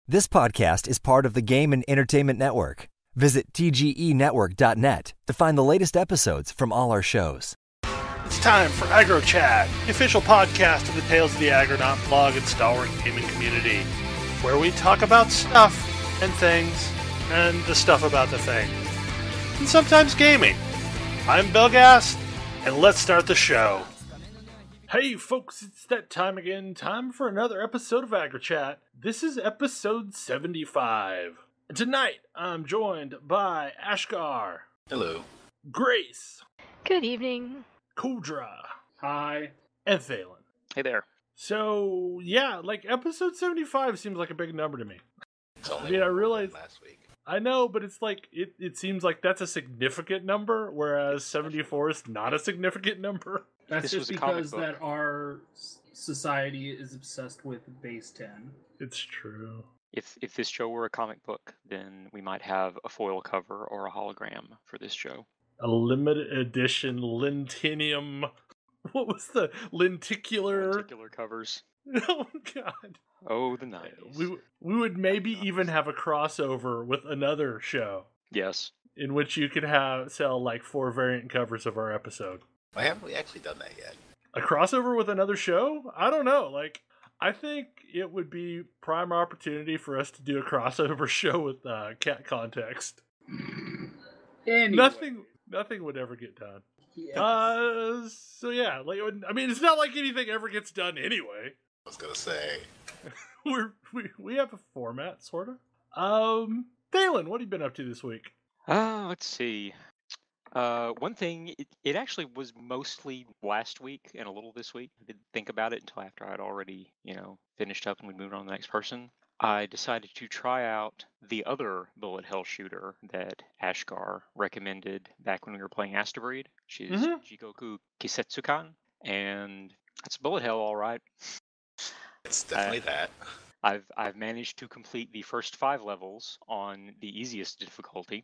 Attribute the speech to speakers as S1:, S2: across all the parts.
S1: This podcast is part of the Game and Entertainment Network. Visit tgenetwork.net to find the latest episodes from all our shows.
S2: It's time for AggroChat, the official podcast of the Tales of the Agronaut blog and stalwart gaming community, where we talk about stuff and things, and the stuff about the thing, and sometimes gaming. I'm Belghast, and let's start the show. Hey folks, it's that time again. Time for another episode of AggroChat. This is episode 75. And tonight, I'm joined by Ashgar.
S3: Hello.
S2: Grace.
S4: Good evening.
S2: Kodra.
S5: Hi.
S2: And Thalen.
S3: Hey there.
S2: So, yeah, like episode 75 seems like a big number to me.
S3: It's only
S2: I realized
S3: last week.
S2: I know, but it's like, it seems like that's a significant number, whereas 74 is not a significant number.
S5: That's just because that our society is obsessed with base 10.
S2: It's true.
S6: If this show were a comic book, then we might have a foil cover or a hologram for this show.
S2: A limited edition Lentinium. What was the lenticular?
S6: Lenticular covers.
S2: Oh god.
S6: Oh, the 90s.
S2: We would maybe even have a crossover with another show.
S6: Yes.
S2: In which you could sell like 4 variant covers of our episode.
S3: Why haven't we actually done that yet?
S2: A crossover with another show? I don't know. Like, I think it would be prime opportunity for us to do a crossover show with Cat Context.
S5: Anyway.
S2: Nothing would ever get done.
S5: Yes.
S2: So yeah, like, I mean, it's not like anything ever gets done anyway.
S3: I was gonna say.
S2: we have a format, sort of. Thalen, what have you been up to this week?
S6: Let's see. One thing, it actually was mostly last week and a little this week. I didn't think about it until after I'd already, finished up and we'd moved on to the next person. I decided to try out the other bullet hell shooter that Ashgar recommended back when we were playing Astabreed, which is Jigoku Kisetsukan, and that's bullet hell, all right.
S3: It's definitely that.
S6: I've managed to complete the first 5 levels on the easiest difficulty,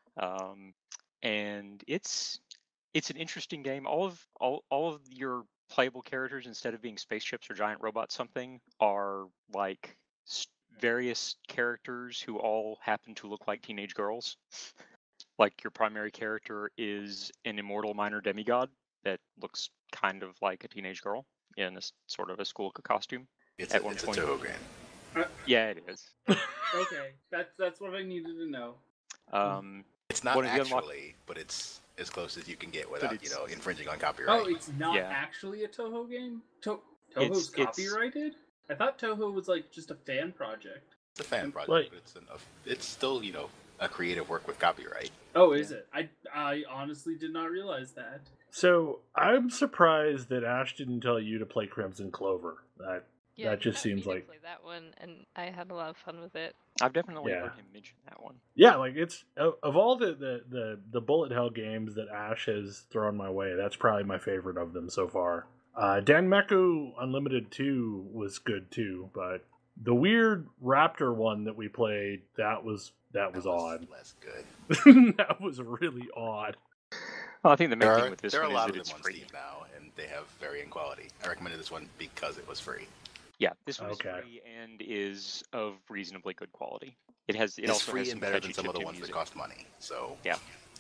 S6: and it's an interesting game. All of your playable characters, instead of being spaceships or giant robots, are like various characters who all happen to look like teenage girls. Like your primary character is an immortal minor demigod that looks kind of like a teenage girl in a sort of a school costume.
S3: It's a Toho game.
S6: Yeah, it is.
S5: Okay, that's what I needed to know.
S3: It's not actually, but it's as close as you can get without, infringing on copyright.
S5: Oh, it's not actually a Toho game? Toho's copyrighted? I thought Toho was like just a fan project.
S3: It's a fan project, but it's still, a creative work with copyright.
S5: Oh, is it? I honestly did not realize that.
S2: So I'm surprised that Ash didn't tell you to play Crimson Clover. That just seems like
S4: play that one, and I had a lot of fun with it.
S6: I've definitely heard him mention that one.
S2: Yeah, like it's of all the bullet hell games that Ash has thrown my way, that's probably my favorite of them so far. Danmaku Unlimited 2 was good too, but the weird raptor one that we played, that was odd.
S3: Less good.
S2: That was really odd.
S6: Well, I think the main thing with this one is that it's free.
S3: Steam now, and they have varying quality. I recommended this one because it was free.
S6: Yeah, this one is free and is of reasonably good quality. It's also
S3: free
S6: has
S3: and better than some of the ones that cost money. So
S6: yeah,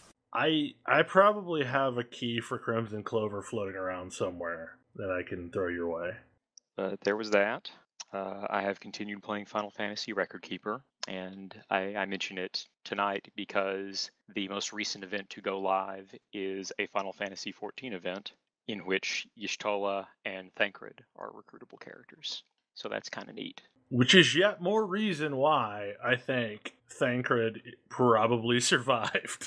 S2: I probably have a key for Crimson Clover floating around somewhere that I can throw your way.
S6: There was that. I have continued playing Final Fantasy Record Keeper, and I mention it tonight because the most recent event to go live is a Final Fantasy XIV event in which Y'shtola and Thancred are recruitable characters. So that's kind of neat.
S2: Which is yet more reason why I think Thancred probably survived.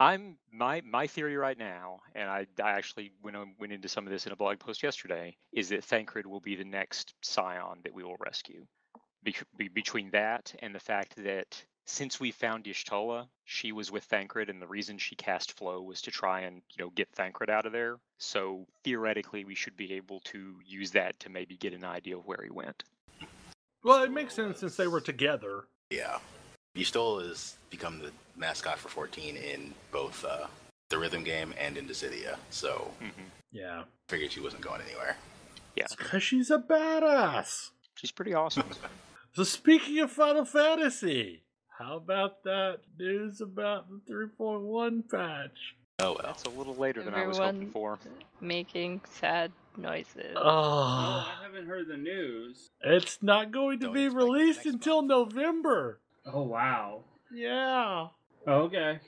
S6: My theory right now, and I actually went into some of this in a blog post yesterday, is that Thancred will be the next Scion that we will rescue. Between that and the fact that since we found Y'shtola, she was with Thancred, and the reason she cast Flow was to try and get Thancred out of there. So theoretically, we should be able to use that to maybe get an idea of where he went.
S2: Well, it makes sense since they were together.
S3: Yeah. Y'shtola has become the mascot for 14 in both the rhythm game and in Dissidia, so
S2: yeah,
S3: figured she wasn't going anywhere.
S6: Yeah,
S2: because she's a badass.
S6: She's pretty awesome.
S7: So speaking of Final Fantasy, how about that news about the 3.1 patch?
S3: Oh well.
S6: That's a little later than I was hoping for.
S4: Making sad noises.
S5: Oh, I haven't heard the news.
S7: It's not going to
S3: Don't
S7: be
S3: expect it
S7: released
S3: next
S7: until
S3: month.
S7: November.
S5: Oh, wow.
S7: Yeah.
S5: Okay.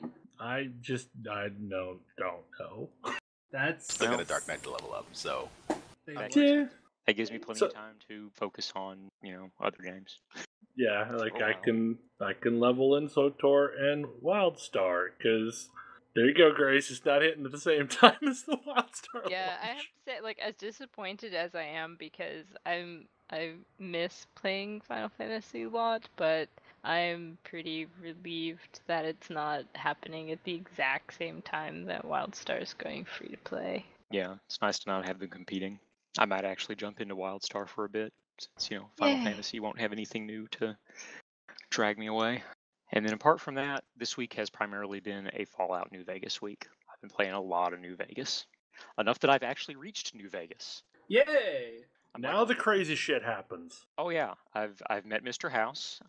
S7: don't know.
S5: That's...
S3: Still got a Dark Knight to level up, so
S7: Yeah.
S6: That gives me plenty of time to focus on, other games.
S7: Yeah, like
S6: Oh,
S7: I
S6: wow.
S7: can level in SWTOR and Wildstar, because there you go, Grace. It's not hitting at the same time as the Wildstar.
S4: Yeah, I have
S7: launch.
S4: to say, like, as disappointed as I am, because I miss playing Final Fantasy a lot, but I'm pretty relieved that it's not happening at the exact same time that Wildstar is going free to play.
S6: Yeah, it's nice to not have them competing. I might actually jump into Wildstar for a bit, since, Final
S4: Yay.
S6: Fantasy won't have anything new to drag me away. And then apart from that, this week has primarily been a Fallout New Vegas week. I've been playing a lot of New Vegas. Enough that I've actually reached New Vegas.
S5: Yay!
S7: Now the crazy shit happens.
S6: Oh yeah, I've met Mr. House.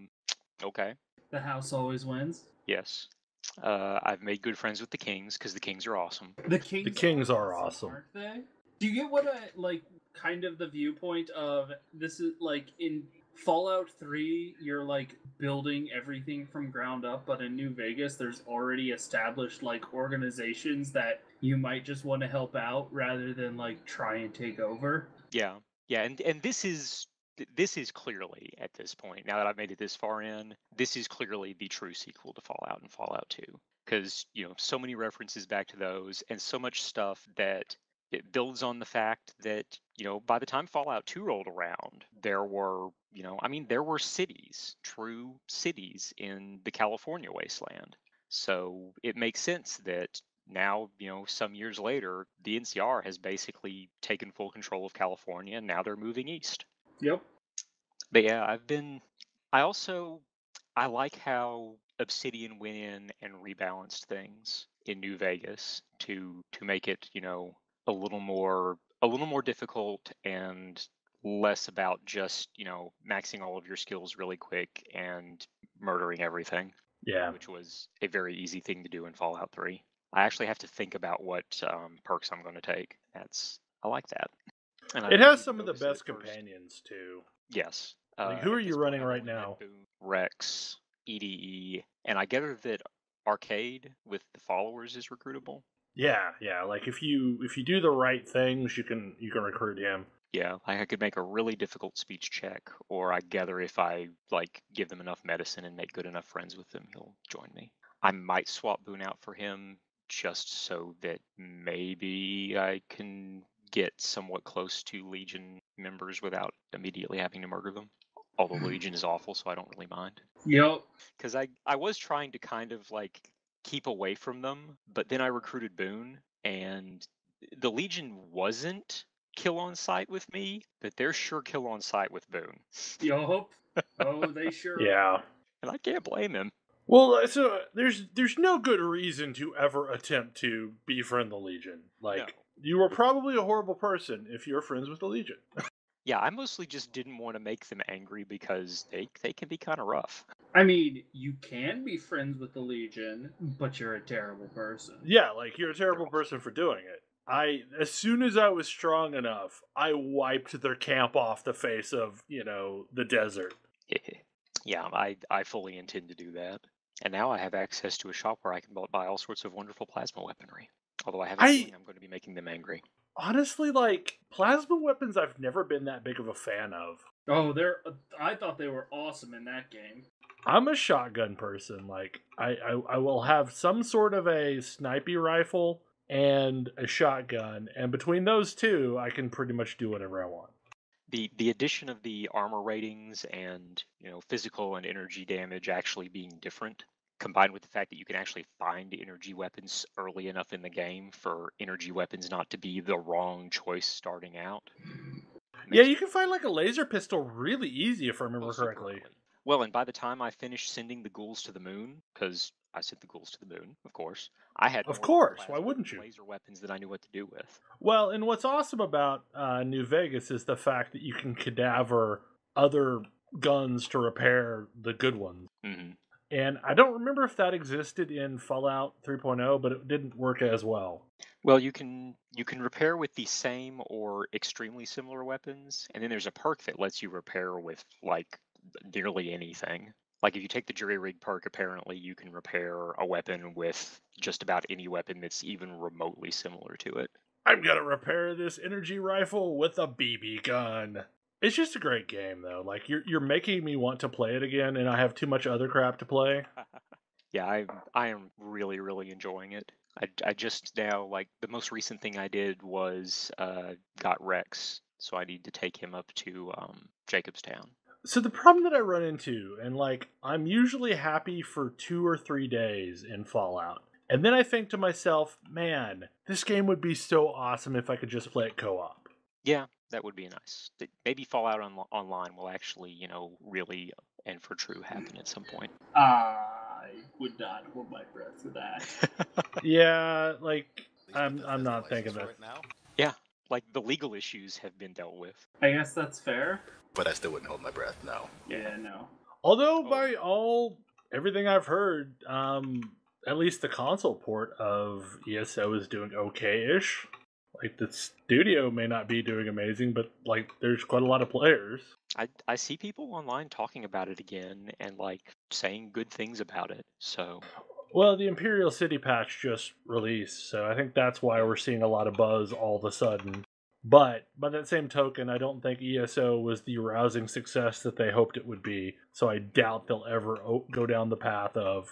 S6: Okay.
S5: The house always wins.
S6: Yes. I've made good friends with the Kings, because the Kings are awesome.
S5: The Kings
S7: are awesome.
S5: aren't they? Do you get what kind of the viewpoint of this is like in Fallout 3, you're like building everything from ground up, but in New Vegas, there's already established like organizations that you might just want to help out rather than like try and take over.
S6: Yeah, and this is clearly, at this point, now that I've made it this far in, this is clearly the true sequel to Fallout and Fallout 2, because so many references back to those, and so much stuff that it builds on the fact that by the time Fallout 2 rolled around, there were there were cities, true cities in the California wasteland. So it makes sense that now, some years later, the NCR has basically taken full control of California, and now they're moving east.
S5: Yep.
S6: But yeah, I like how Obsidian went in and rebalanced things in New Vegas to make it, a little more difficult and less about just, maxing all of your skills really quick and murdering everything.
S7: Yeah.
S6: Which was a very easy thing to do in Fallout 3. I actually have to think about what perks I'm going to take. I like that. And
S7: It has some of the best companions too.
S6: Yes.
S7: Like, who are you running right now?
S6: Rex, EDE, and I gather that Arcade with the followers is recruitable.
S7: Yeah. Like if you do the right things, you can recruit him.
S6: Yeah, I could make a really difficult speech check, or I gather if I give them enough medicine and make good enough friends with them, he'll join me. I might swap Boone out for him just so that maybe I can get somewhat close to Legion members without immediately having to murder them. Although Legion is awful, so I don't really mind.
S5: Yep.
S6: Because I was trying to kind of keep away from them, but then I recruited Boone, and the Legion wasn't kill on sight with me, but they're sure kill on sight with Boone.
S5: Yup. Oh, they sure
S7: Yeah.
S6: And I can't blame him.
S7: Well, so there's no good reason to ever attempt to befriend the Legion. Like,
S6: No.
S7: You were probably a horrible person if you're friends with the Legion.
S6: Yeah, I mostly just didn't want to make them angry because they can be kind of rough.
S5: I mean, you can be friends with the Legion, but you're a terrible person.
S7: Yeah, like, you're a terrible person for doing it. As soon as I was strong enough, I wiped their camp off the face of, the desert.
S6: Yeah, I fully intend to do that. And now I have access to a shop where I can buy all sorts of wonderful plasma weaponry. Although I have a feeling I'm going to be making them angry.
S7: Honestly, plasma weapons I've never been that big of a fan of.
S5: Oh, I thought they were awesome in that game.
S7: I'm a shotgun person. I will have some sort of a snipey rifle and a shotgun, and between those two, I can pretty much do whatever I want.
S6: The addition of the armor ratings and physical and energy damage actually being different, combined with the fact that you can actually find energy weapons early enough in the game for energy weapons not to be the wrong choice starting out.
S7: Yeah, you can find a laser pistol really easy if I remember correctly.
S6: Well, and by the time I finished sending the ghouls to the moon, because I sent the ghouls to the moon, of course, I had
S7: Of course, why wouldn't you?
S6: Laser weapons that I knew what to do with.
S7: Well, and what's awesome about New Vegas is the fact that you can cadaver other guns to repair the good ones.
S6: Mm-hmm.
S7: And I don't remember if that existed in Fallout 3.0, but it didn't work as well.
S6: Well, you can repair with the same or extremely similar weapons, and then there's a perk that lets you repair with like nearly anything. Like if you take the jury rig perk, apparently you can repair a weapon with just about any weapon that's even remotely similar to it.
S7: I'm gonna repair this energy rifle with a BB gun. It's just a great game, though. Like you're making me want to play it again, and I have too much other crap to play.
S6: Yeah, I am really, really enjoying it. I just now, like, the most recent thing I did was got Rex, so I need to take him up to Jacobstown.
S7: So the problem that I run into, and like, I'm usually happy for 2 or 3 days in Fallout. And then I think to myself, man, this game would be so awesome if I could just play it co-op.
S6: Yeah, that would be nice. Maybe Fallout Online will actually, really and for true happen at some point.
S5: I would not hold my breath for that.
S7: Yeah, like, I'm not thinking that.
S3: Right now,
S6: Yeah, like the legal issues have been dealt with.
S5: I guess that's fair.
S3: but I still wouldn't hold my breath. No.
S5: Yeah, no.
S7: Although by everything I've heard, at least the console port of ESO is doing okay-ish. Like, the studio may not be doing amazing, but like, there's quite a lot of players.
S6: I see people online talking about it again and like saying good things about it. So
S7: Well, the Imperial City patch just released, so I think that's why we're seeing a lot of buzz all of a sudden. But by that same token, I don't think ESO was the rousing success that they hoped it would be. So I doubt they'll ever go down the path of,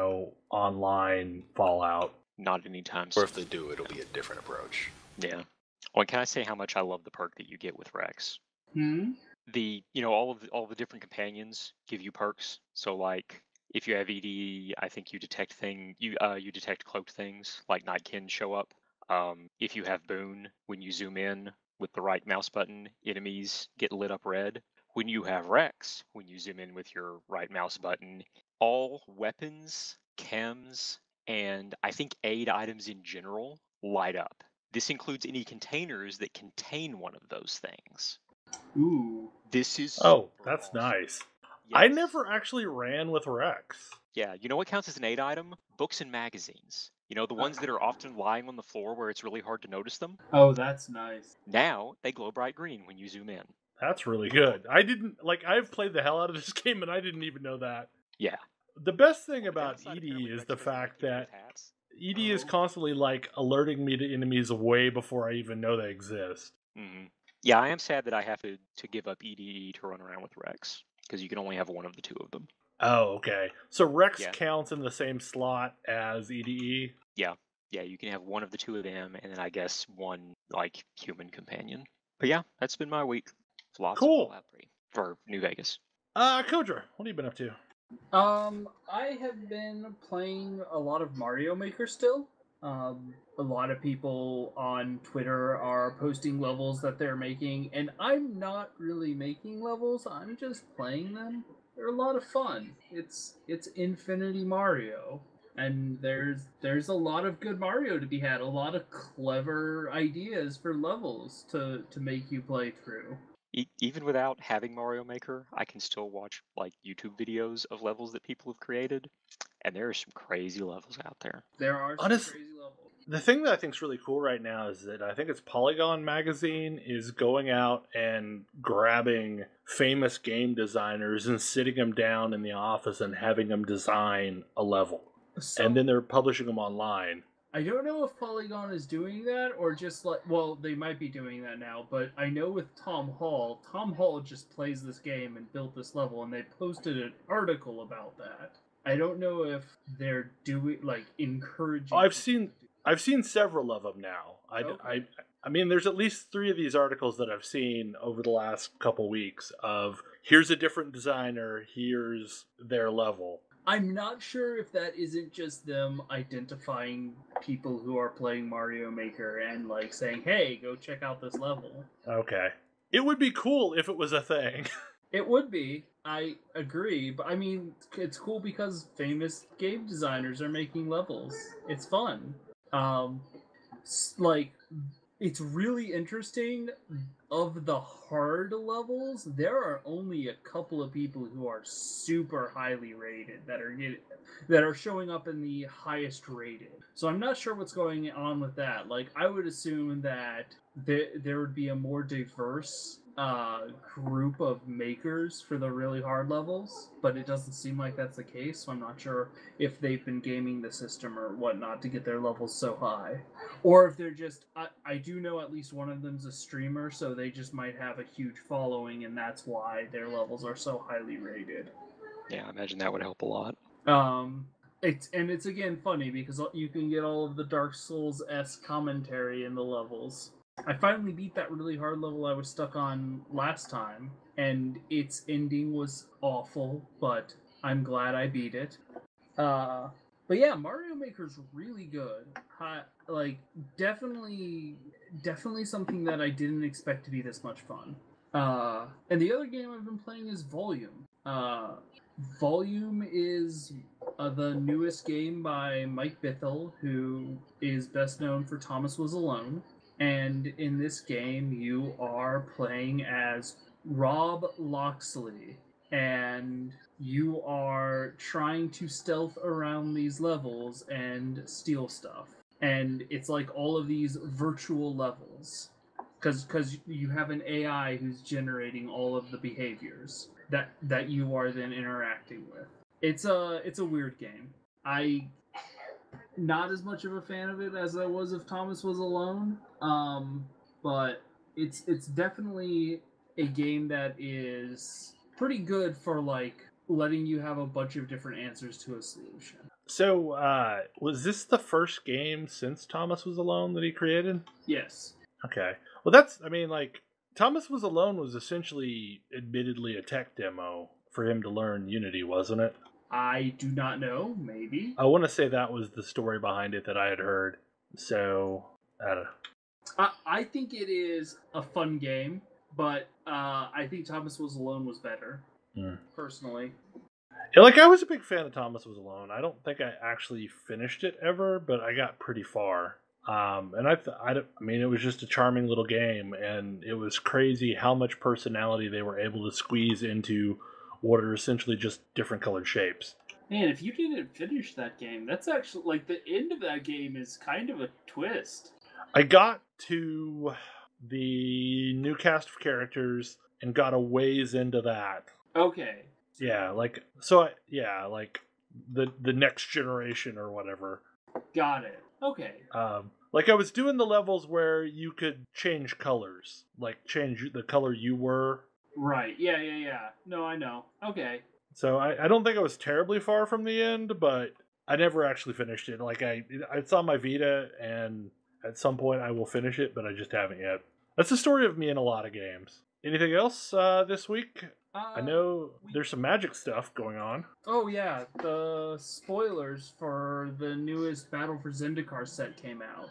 S7: online Fallout.
S6: not anytime
S3: Or
S6: soon.
S3: if they do, it'll be a different approach.
S6: Yeah. Well, can I say how much I love the perk that you get with Rex?
S5: Hmm?
S6: All of the different companions give you perks. So like if you have ED, I think you detect you detect cloaked things like Nightkin show up. If you have Boon, when you zoom in with the right mouse button, enemies get lit up red. When you have Rex, when you zoom in with your right mouse button, all weapons, chems, and I think aid items in general light up. This includes any containers that contain one of those things.
S5: Ooh.
S6: This is
S7: Oh,
S6: super
S7: that's
S6: awesome.
S7: nice. I
S6: Yes.
S7: never actually ran with Rex.
S6: Yeah, you know what counts as an aid item? Books and magazines. The ones that are often lying on the floor where it's really hard to notice them.
S5: Oh, that's nice.
S6: Now they glow bright green when you zoom in.
S7: That's really good. I've played the hell out of this game and I didn't even know that.
S6: Yeah.
S7: The best thing
S6: The
S7: about
S6: downside,
S7: ED
S6: apparently,
S7: is
S6: Rex
S7: the
S6: doesn't
S7: fact
S6: give you
S7: that
S6: hats.
S7: ED is constantly alerting me to enemies way before I even know they exist.
S6: Mhm. Yeah, I am sad that I have to give up EDE to run around with Rex because you can only have one of the two of them.
S7: Oh, okay. So Rex
S6: Yeah.
S7: counts in the same slot as EDE?
S6: Yeah, you can have one of the two of them, and then I guess one human companion. But yeah, that's been my week. Lots
S7: Cool.
S6: of Fallout 3 for New Vegas.
S7: Kodra, what have you been up to?
S5: I have been playing a lot of Mario Maker still. A lot of people on Twitter are posting levels that they're making, and I'm not really making levels, I'm just playing them. They're a lot of fun. It's Infinity Mario, and there's a lot of good Mario to be had, a lot of clever ideas for levels to make you play through.
S6: Even without having Mario Maker, I can still watch YouTube videos of levels that people have created, and there are some crazy levels out there.
S5: There are some
S7: Honest-
S5: crazy levels.
S7: The thing that I think is really cool right now is that I think it's Polygon Magazine is going out and grabbing famous game designers and sitting them down in the office and having them design a level.
S5: So,
S7: And then they're publishing them online.
S5: I don't know if Polygon is doing that or just they might be doing that now, but I know with Tom Hall just plays this game and built this level, and they posted an article about that. I don't know if they're doing encouraging.
S7: Oh, I've seen several of them now.
S5: Okay.
S7: I mean, there's at least 3 of these articles that I've seen over the last couple weeks of here's a different designer, here's their level.
S5: I'm not sure if that isn't just them identifying people who are playing Mario Maker and saying, "Hey, go check out this level."
S7: Okay. It would be cool if it was a thing.
S5: It would be. I agree, but I mean, it's cool because famous game designers are making levels. It's fun. it's really interesting. Of the hard levels, there are only a couple of people who are super highly rated that are showing up in the highest rated. So I'm not sure what's going on with that. Like, I would assume that there would be a more diverse group of makers for the really hard levels, but it doesn't seem like that's the case. So I'm not sure if they've been gaming the system or whatnot to get their levels so high, or if they're just. I do know at least one of them's a streamer, so they just might have a huge following, and that's why their levels are so highly rated.
S6: Yeah, I imagine that would help a lot.
S5: It's again funny because you can get all of the Dark Souls-esque commentary in the levels. I finally beat that really hard level I was stuck on last time, and its ending was awful, but I'm glad I beat it. But yeah, Mario Maker's really good. Like, definitely something that I didn't expect to be this much fun. And the other game I've been playing is Volume. Volume is the newest game by Mike Bithell, who is best known for Thomas Was Alone. And in this game, you are playing as Rob Loxley, and you are trying to stealth around these levels and steal stuff. And it's like all of these virtual levels, because you have an AI who's generating all of the behaviors that you are then interacting with. It's a weird game. I not as much of a fan of it as I was if Thomas Was Alone. But it's definitely a game that is pretty good for like letting you have a bunch of different answers to a solution.
S7: So, was this the first game since Thomas Was Alone that he created?
S5: Yes.
S7: Okay. Well, that's, I mean, like, Thomas Was Alone was essentially, admittedly, a tech demo for him to learn Unity, wasn't it?
S5: I do not know. Maybe.
S7: I want to say that was the story behind it that I had heard. So, I don't know.
S5: I think it is a fun game, but I think Thomas Was Alone was better, personally.
S7: Yeah, like, I was a big fan of Thomas Was Alone. I don't think I actually finished it ever, but I got pretty far. And I mean, it was just a charming little game, and it was crazy how much personality they were able to squeeze into what are essentially just different colored shapes.
S5: Man, if you didn't finish that game, that's actually, like, the end of that game is kind of a twist.
S7: I got to the new cast of characters and got a ways into that.
S5: Okay.
S7: Yeah, like, so, like, the next generation or whatever.
S5: Got it. Okay.
S7: Like, I was doing the levels where you could change colors. Like, change the color you were.
S5: Right. Yeah. No, I know. Okay.
S7: So I don't think I was terribly far from the end, but I never actually finished it. Like, it's on my Vita, and at some point I will finish it, but I just haven't yet. That's the story of me in a lot of games. Anything else this week? I know there's some Magic stuff going on.
S5: Oh yeah, the spoilers for the newest Battle for Zendikar set came out.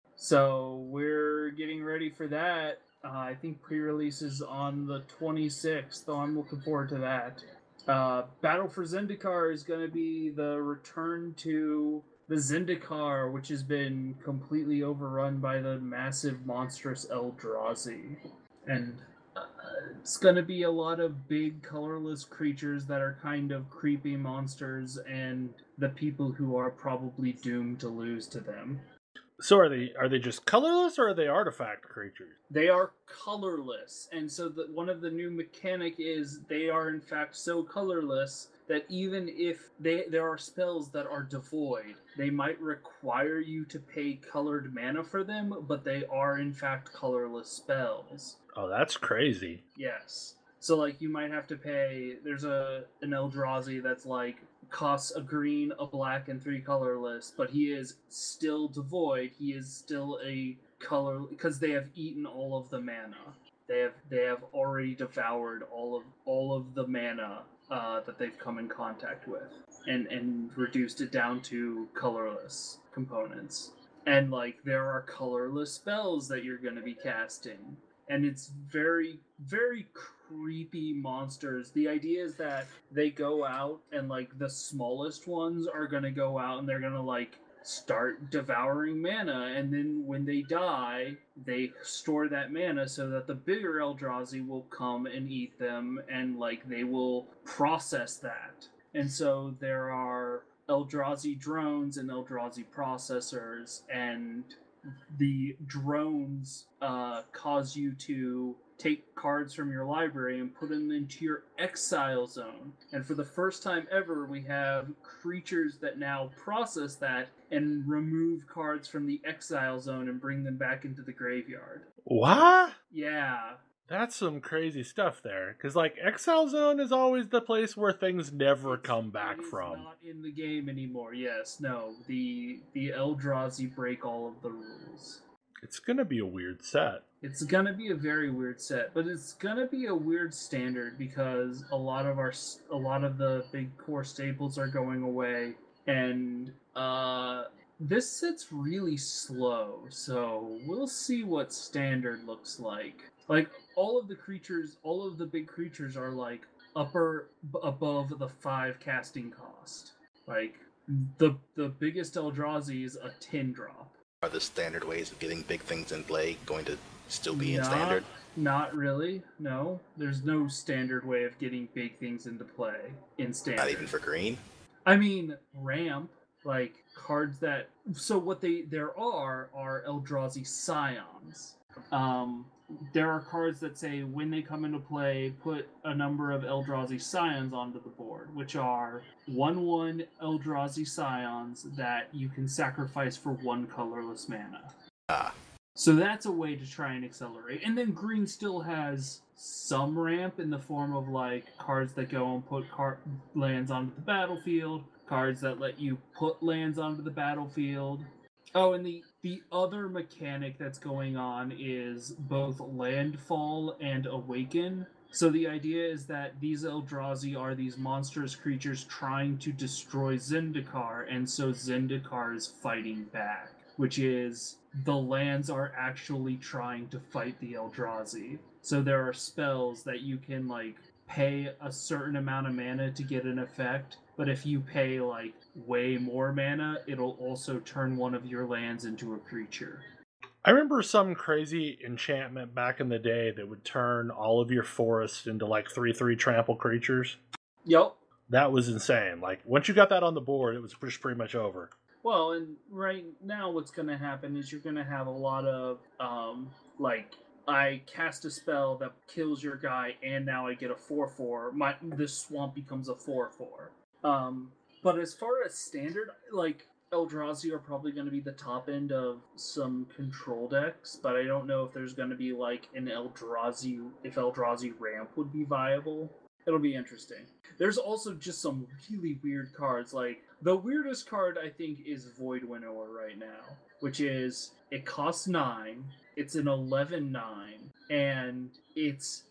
S5: So we're getting ready for that. I think pre-release is on the 26th, so I'm looking forward to that. Battle for Zendikar is going to be the return to the Zendikar, which has been completely overrun by the massive, monstrous Eldrazi. And it's going to be a lot of big, colorless creatures that are kind of creepy monsters, and the people who are probably doomed to lose to them.
S7: So are they just colorless, or are they artifact creatures?
S5: They are colorless, and so one of the new mechanic is they are in fact so colorless that even if there are spells that are devoid, they might require you to pay colored mana for them, but they are in fact colorless spells.
S7: Oh, that's crazy.
S5: Yes. So, like, you might have to pay... There's an Eldrazi that's, like, costs a green, a black, and 3 colorless, but he is still devoid. He is still a color... Because they have eaten all of the mana. They have already devoured all of the mana that they've come in contact with. And reduced it down to colorless components. And, like, there are colorless spells that you're going to be casting. And it's very, very creepy monsters. The idea is that they go out and, like, the smallest ones are going to go out and they're going to, like, start devouring mana, and then when they die, they store that mana so that the bigger Eldrazi will come and eat them, and like they will process that. And so there are Eldrazi drones and Eldrazi processors, and the drones cause you to take cards from your library and put them into your exile zone. And for the first time ever, we have creatures that now process that and remove cards from the exile zone and bring them back into the graveyard.
S7: What?
S5: Yeah.
S7: That's some crazy stuff there. Because, like, Exile Zone is always the place where things never come back from.
S5: It's not in the game anymore, yes. No, the Eldrazi break all of the rules.
S7: It's gonna be a weird set.
S5: It's gonna be a very weird set, but it's gonna be a weird standard because a lot of the big core staples are going away, and this set's really slow, so we'll see what standard looks like. Like all of the big creatures are like above the 5 casting cost. Like the biggest Eldrazi is a 10 drop.
S3: Are the standard ways of getting big things in play going to still be in standard?
S5: Not really, no. There's no standard way of getting big things into play in standard.
S3: Not even for green?
S5: I mean, ramp, like cards that... So what there are Eldrazi Scions. There are cards that say when they come into play, put a number of Eldrazi Scions onto the board, which are 1/1 Eldrazi Scions that you can sacrifice for 1 colorless mana. So that's a way to try and accelerate. And then green still has some ramp in the form of like cards that go and put lands onto the battlefield, cards that let you put lands onto the battlefield. Oh, and the other mechanic that's going on is both Landfall and Awaken. So the idea is that these Eldrazi are these monstrous creatures trying to destroy Zendikar, and so Zendikar is fighting back, which is the lands are actually trying to fight the Eldrazi. So there are spells that you can like pay a certain amount of mana to get an effect, but if you pay like way more mana, it'll also turn one of your lands into a creature.
S7: I remember some crazy enchantment back in the day that would turn all of your forests into like 3/3 trample creatures.
S5: Yep.
S7: That was insane. Like once you got that on the board, it was pretty much over.
S5: Well, and right now what's going to happen is you're going to have a lot of like I cast a spell that kills your guy, and now I get a 4/4. This swamp becomes a 4/4. But as far as standard, like Eldrazi are probably going to be the top end of some control decks, but I don't know if there's going to be like if Eldrazi ramp would be viable. It'll be interesting. There's also just some really weird cards. Like the weirdest card I think is Void Winnower right now, which is it costs 9. It's an 11/9, and it's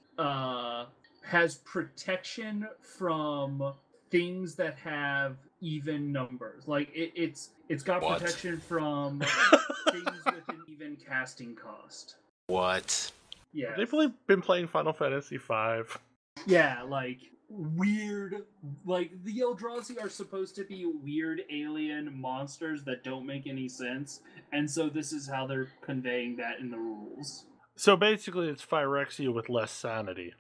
S5: has protection from things that have even numbers. Like it's got protection from things with an even casting cost.
S3: What?
S5: Yeah.
S7: They've been playing Final Fantasy V.
S5: Yeah, like weird. Like the Eldrazi are supposed to be weird alien monsters that don't make any sense, and so this is how they're conveying that in the rules.
S7: So basically, it's Phyrexia with less sanity.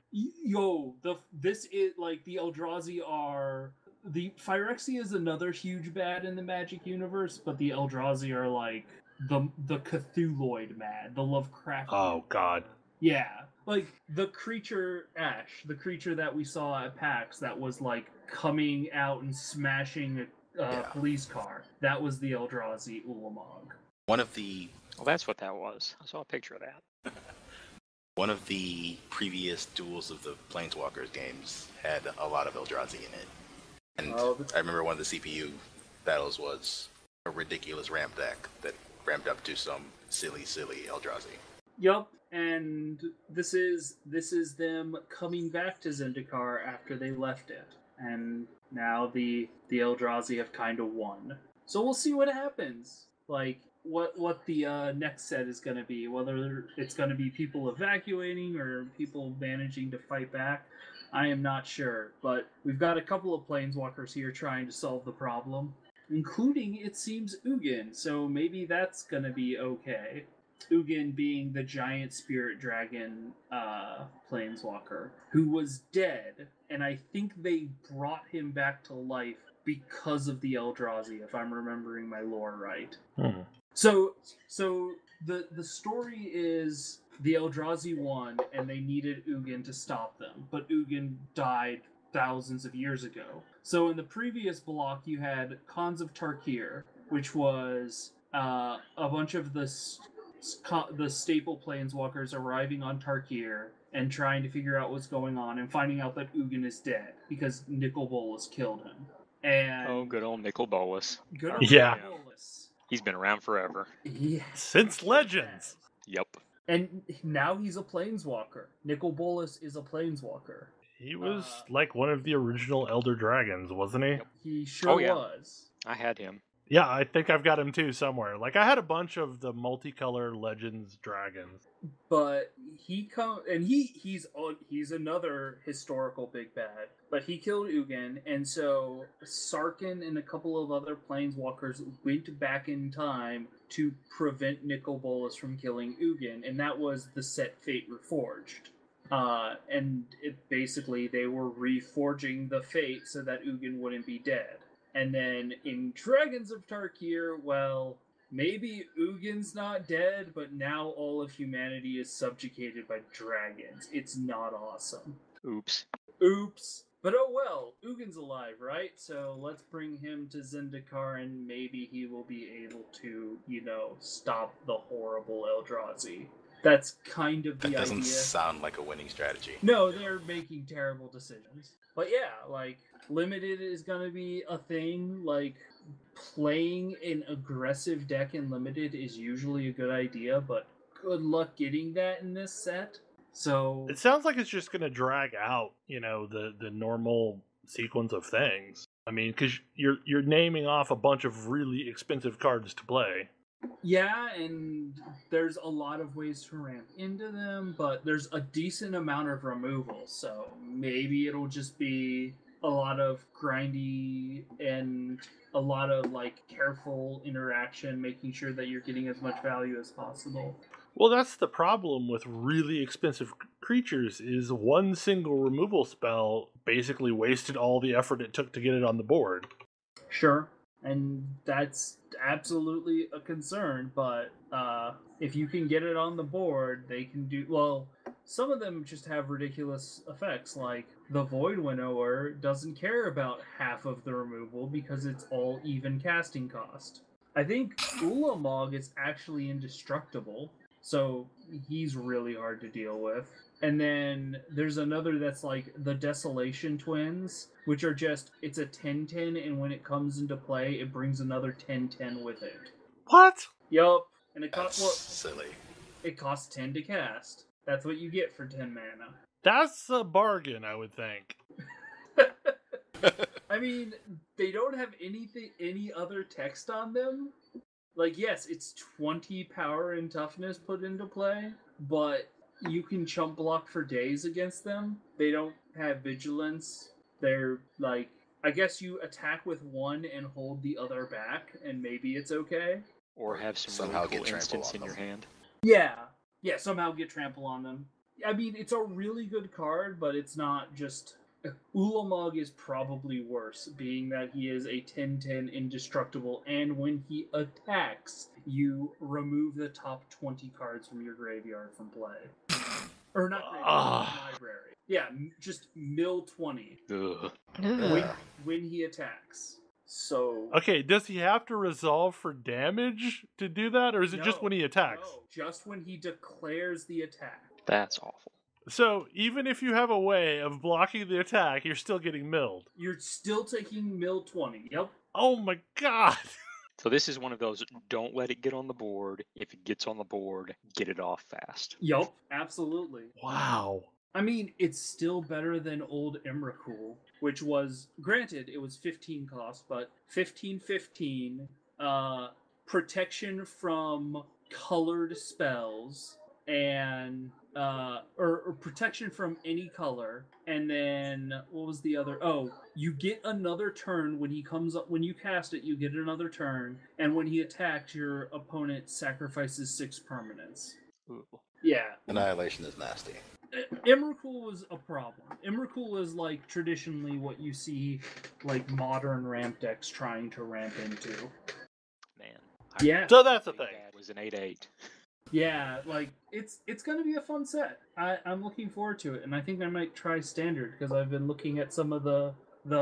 S5: This is like the Eldrazi are... The Phyrexia is another huge bad in the Magic universe, but the Eldrazi are like the Cthulhuoid mad, the Lovecraft.
S7: Oh god.
S5: Yeah, like the creature Ash, the creature that we saw at PAX that was like coming out and smashing a police car. That was the Eldrazi Ulamog.
S6: Well, that's what that was. I saw a picture of that.
S3: One of the previous Duels of the Planeswalkers games had a lot of Eldrazi in it. And I remember one of the CPU battles was a ridiculous ramp deck that ramped up to some silly Eldrazi.
S5: Yup, and this is them coming back to Zendikar after they left it. And now the Eldrazi have kind of won. So we'll see what happens. Like, what the next set is going to be. Whether it's going to be people evacuating or people managing to fight back, I am not sure. But we've got a couple of Planeswalkers here trying to solve the problem. including, it seems, Ugin. So maybe that's going to be okay. Ugin being the giant spirit dragon planeswalker who was dead, and I think they brought him back to life because of the Eldrazi, if I'm remembering my lore right.
S7: Hmm.
S5: So the story is the Eldrazi won, and they needed Ugin to stop them, but Ugin died thousands of years ago. So in the previous block, you had Khans of Tarkir, which was a bunch of the staple planeswalkers arriving on Tarkir and trying to figure out what's going on and finding out that Ugin is dead because Nicol Bolas killed him. And
S6: good old Nicol Bolas.
S5: Good old
S7: Yeah.
S5: Nicol Bolas.
S6: He's been around forever.
S5: Yeah.
S7: Since Legends.
S6: Yep.
S5: And now he's a planeswalker. Nicol Bolas is a planeswalker.
S7: He was like one of the original Elder Dragons, wasn't he?
S6: Yep.
S5: He sure was.
S6: I had him.
S7: Yeah, I think I've got him too somewhere. Like, I had a bunch of the multicolor Legends dragons.
S5: But he's another historical big bad. But he killed Ugin, and so Sarkhan and a couple of other planeswalkers went back in time to prevent Nicol Bolas from killing Ugin, and that was the set Fate Reforged. And basically they were reforging the Fate so that Ugin wouldn't be dead. And then in Dragons of Tarkir, well, maybe Ugin's not dead, but now all of humanity is subjugated by dragons. It's not awesome.
S6: Oops.
S5: But oh well, Ugin's alive, right? So let's bring him to Zendikar and maybe he will be able to, stop the horrible Eldrazi. That's kind of the idea.
S3: That doesn't sound like a winning strategy.
S5: No, they're making terrible decisions. But yeah, Limited is going to be a thing. Playing an aggressive deck in Limited is usually a good idea, but good luck getting that in this set. So
S7: it sounds like it's just going to drag out, the normal sequence of things. I mean, because you're naming off a bunch of really expensive cards to play.
S5: Yeah, and there's a lot of ways to ramp into them, but there's a decent amount of removal, so maybe it'll just be a lot of grindy and a lot of careful interaction, making sure that you're getting as much value as possible.
S7: Well, that's the problem with really expensive creatures, is one single removal spell basically wasted all the effort it took to get it on the board.
S5: Sure. And that's absolutely a concern, but if you can get it on the board, they can do... Well, some of them just have ridiculous effects, like the Void Winnower doesn't care about half of the removal because it's all even casting cost. I think Ulamog is actually indestructible, so he's really hard to deal with. And then there's another that's like the Desolation Twins, which are just, it's a 10-10, and when it comes into play, it brings another 10-10 with it.
S7: What?
S5: Yup. And it
S3: That's
S5: costs,
S3: silly.
S5: it costs 10 to cast. That's what you get for 10 mana.
S7: That's a bargain, I would think.
S5: I mean, they don't have any other text on them. Yes, it's 20 power and toughness put into play, but you can chump block for days against them. They don't have vigilance. They're I guess you attack with one and hold the other back, and maybe it's okay.
S6: Or have some
S3: Somehow
S6: really cool
S3: get trample
S6: instance
S3: on
S6: in your
S3: them.
S6: hand.
S5: Yeah, somehow get trample on them. I mean, it's a really good card, but it's not just... Ulamog is probably worse, being that he is a 10-10 indestructible, and when he attacks, you remove the top 20 cards from your graveyard from play. Or not graveyard, library. Yeah, just mill 20
S6: Ugh.
S5: when he attacks. So...
S7: Okay, does he have to resolve for damage to do that, or is it just when he attacks?
S5: No, just when he declares the attack.
S6: That's awful.
S7: So, even if you have a way of blocking the attack, you're still getting milled.
S5: You're still taking mill 20, yep.
S7: Oh my god!
S6: So this is one of those, don't let it get on the board. If it gets on the board, get it off fast.
S5: Yup, absolutely.
S7: Wow.
S5: I mean, it's still better than old Emrakul, which was, granted, it was 15 cost, but 15/15, protection from colored spells, and or protection from any color, and then what was the other? Oh, you get another turn when he comes up. When you cast it, you get another turn, and when he attacks, your opponent sacrifices 6 permanents.
S6: Ooh.
S5: Yeah.
S3: Annihilation is nasty.
S5: Emrakul was a problem. Emrakul is like traditionally what you see like modern ramp decks trying to ramp into.
S6: Man.
S5: Yeah.
S7: So that's the thing.
S6: That was an 8/8.
S5: Yeah, like it's gonna be a fun set. I'm looking forward to it, and I think I might try standard because I've been looking at some of the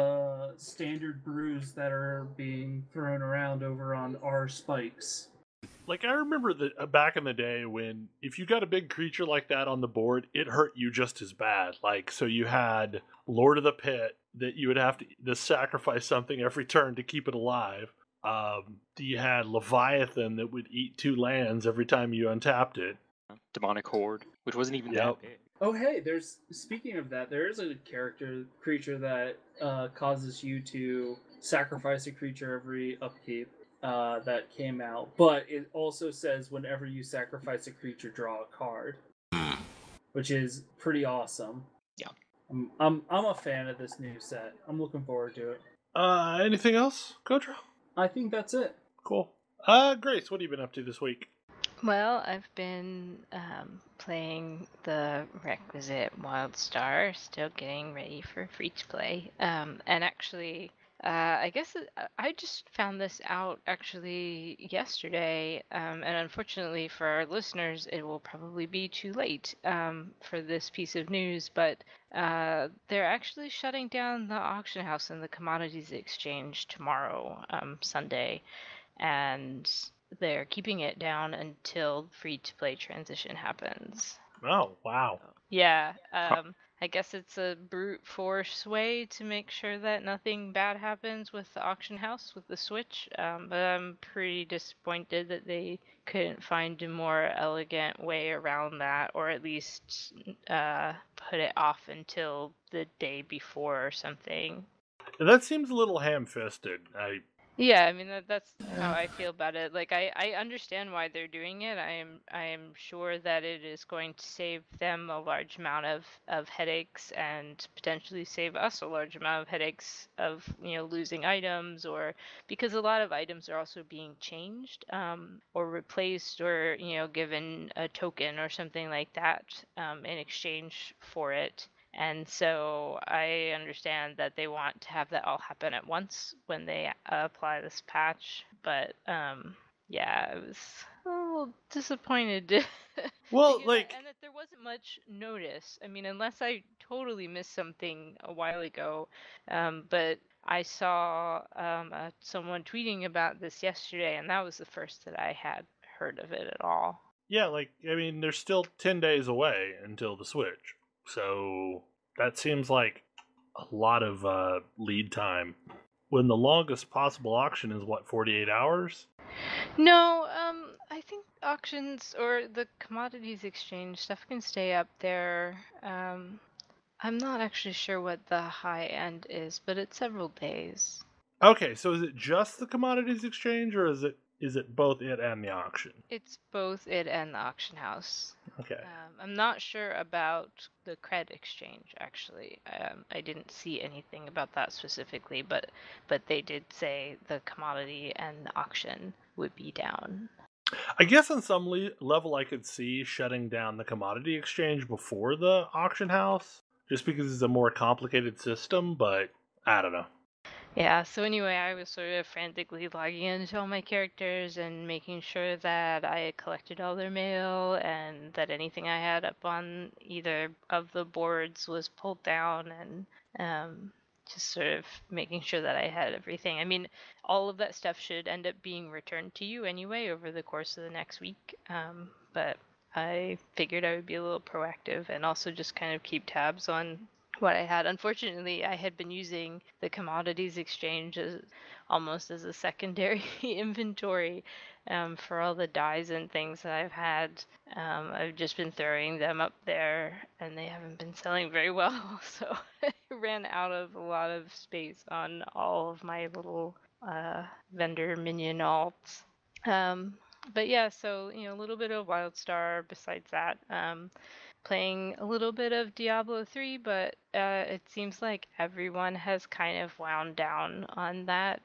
S5: standard brews that are being thrown around over on our spikes.
S7: Like, I remember that back in the day when if you got a big creature like that on the board, it hurt you just as bad. Like, so you had Lord of the Pit that you would have to sacrifice something every turn to keep it alive. You had Leviathan that would eat 2 lands every time you untapped it.
S6: Demonic Horde, which wasn't even that big.
S5: Oh, hey, speaking of that, there is a creature that causes you to sacrifice a creature every upkeep that came out. But it also says whenever you sacrifice a creature, draw a card, which is pretty awesome.
S6: Yeah,
S5: I'm a fan of this new set. I'm looking forward to it.
S7: Anything else, Kodra?
S5: I think that's it.
S7: Cool. Grace, what have you been up to this week?
S4: Well, I've been playing the requisite Wildstar, still getting ready for free to play. And actually, I guess I just found this out actually yesterday, and unfortunately for our listeners, it will probably be too late for this piece of news, but they're actually shutting down the auction house and the commodities exchange tomorrow, Sunday, and they're keeping it down until free-to-play transition happens.
S7: Oh, wow.
S4: Yeah, I guess it's a brute force way to make sure that nothing bad happens with the auction house, with the Switch, but I'm pretty disappointed that they couldn't find a more elegant way around that, or at least put it off until the day before or something.
S7: That seems a little ham-fisted.
S4: Yeah, I mean that's how I feel about it. Like I understand why they're doing it. I am sure that it is going to save them a large amount of headaches and potentially save us a large amount of headaches of, losing items, or because a lot of items are also being changed or replaced, or given a token or something like that in exchange for it. And so I understand that they want to have that all happen at once when they apply this patch. But yeah, I was a little disappointed.
S7: Well,
S4: and that there wasn't much notice. I mean, unless I totally missed something a while ago. But I saw someone tweeting about this yesterday, and that was the first that I had heard of it at all.
S7: Yeah, there's still 10 days away until the Switch. So that seems like a lot of lead time. When the longest possible auction is, 48 hours?
S4: No, I think auctions or the commodities exchange stuff can stay up there. I'm not actually sure what the high end is, but it's several days.
S7: Okay, so is it just the commodities exchange, or is it both it and the auction?
S4: It's both it and the auction house.
S7: Okay.
S4: I'm not sure about the cred exchange, actually. I didn't see anything about that specifically, but they did say the commodity and the auction would be down.
S7: I guess on some level I could see shutting down the commodity exchange before the auction house, just because it's a more complicated system, but I don't know.
S4: Yeah, so anyway, I was sort of frantically logging into all my characters and making sure that I had collected all their mail and that anything I had up on either of the boards was pulled down, and just sort of making sure that I had everything. I mean, all of that stuff should end up being returned to you anyway over the course of the next week, but I figured I would be a little proactive and also just kind of keep tabs on what I had. Unfortunately, I had been using the commodities exchange almost as a secondary inventory for all the dyes and things that I've had. I've just been throwing them up there, and they haven't been selling very well, so I ran out of a lot of space on all of my little vendor minion alts. But yeah, so a little bit of Wildstar besides that. Playing a little bit of Diablo 3, but it seems like everyone has kind of wound down on that.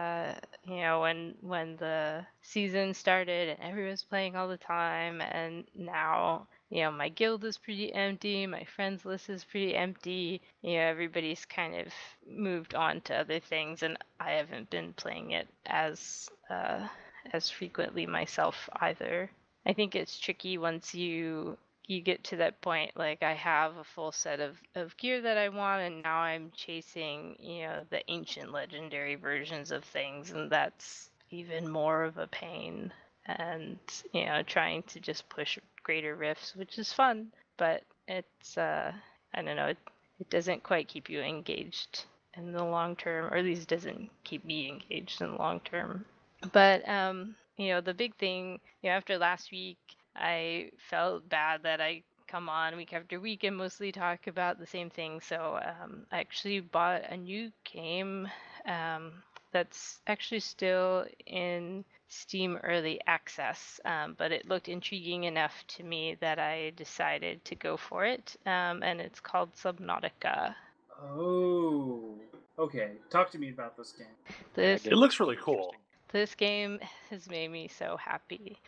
S4: When the season started and everyone's playing all the time, and now my guild is pretty empty, my friends list is pretty empty. Everybody's kind of moved on to other things, and I haven't been playing it as frequently myself either. I think it's tricky once you get to that point. Like, I have a full set of gear that I want, and now I'm chasing the ancient legendary versions of things, and that's even more of a pain. And trying to just push greater rifts, which is fun, but it's I don't know, it doesn't quite keep you engaged in the long term, or at least doesn't keep me engaged in the long term. But the big thing, after last week, I felt bad that I come on week after week and mostly talk about the same thing. So I actually bought a new game that's actually still in Steam Early Access, but it looked intriguing enough to me that I decided to go for it, and it's called Subnautica.
S5: Oh, okay. Talk to me about this game.
S7: It looks really cool.
S4: This game has made me so happy.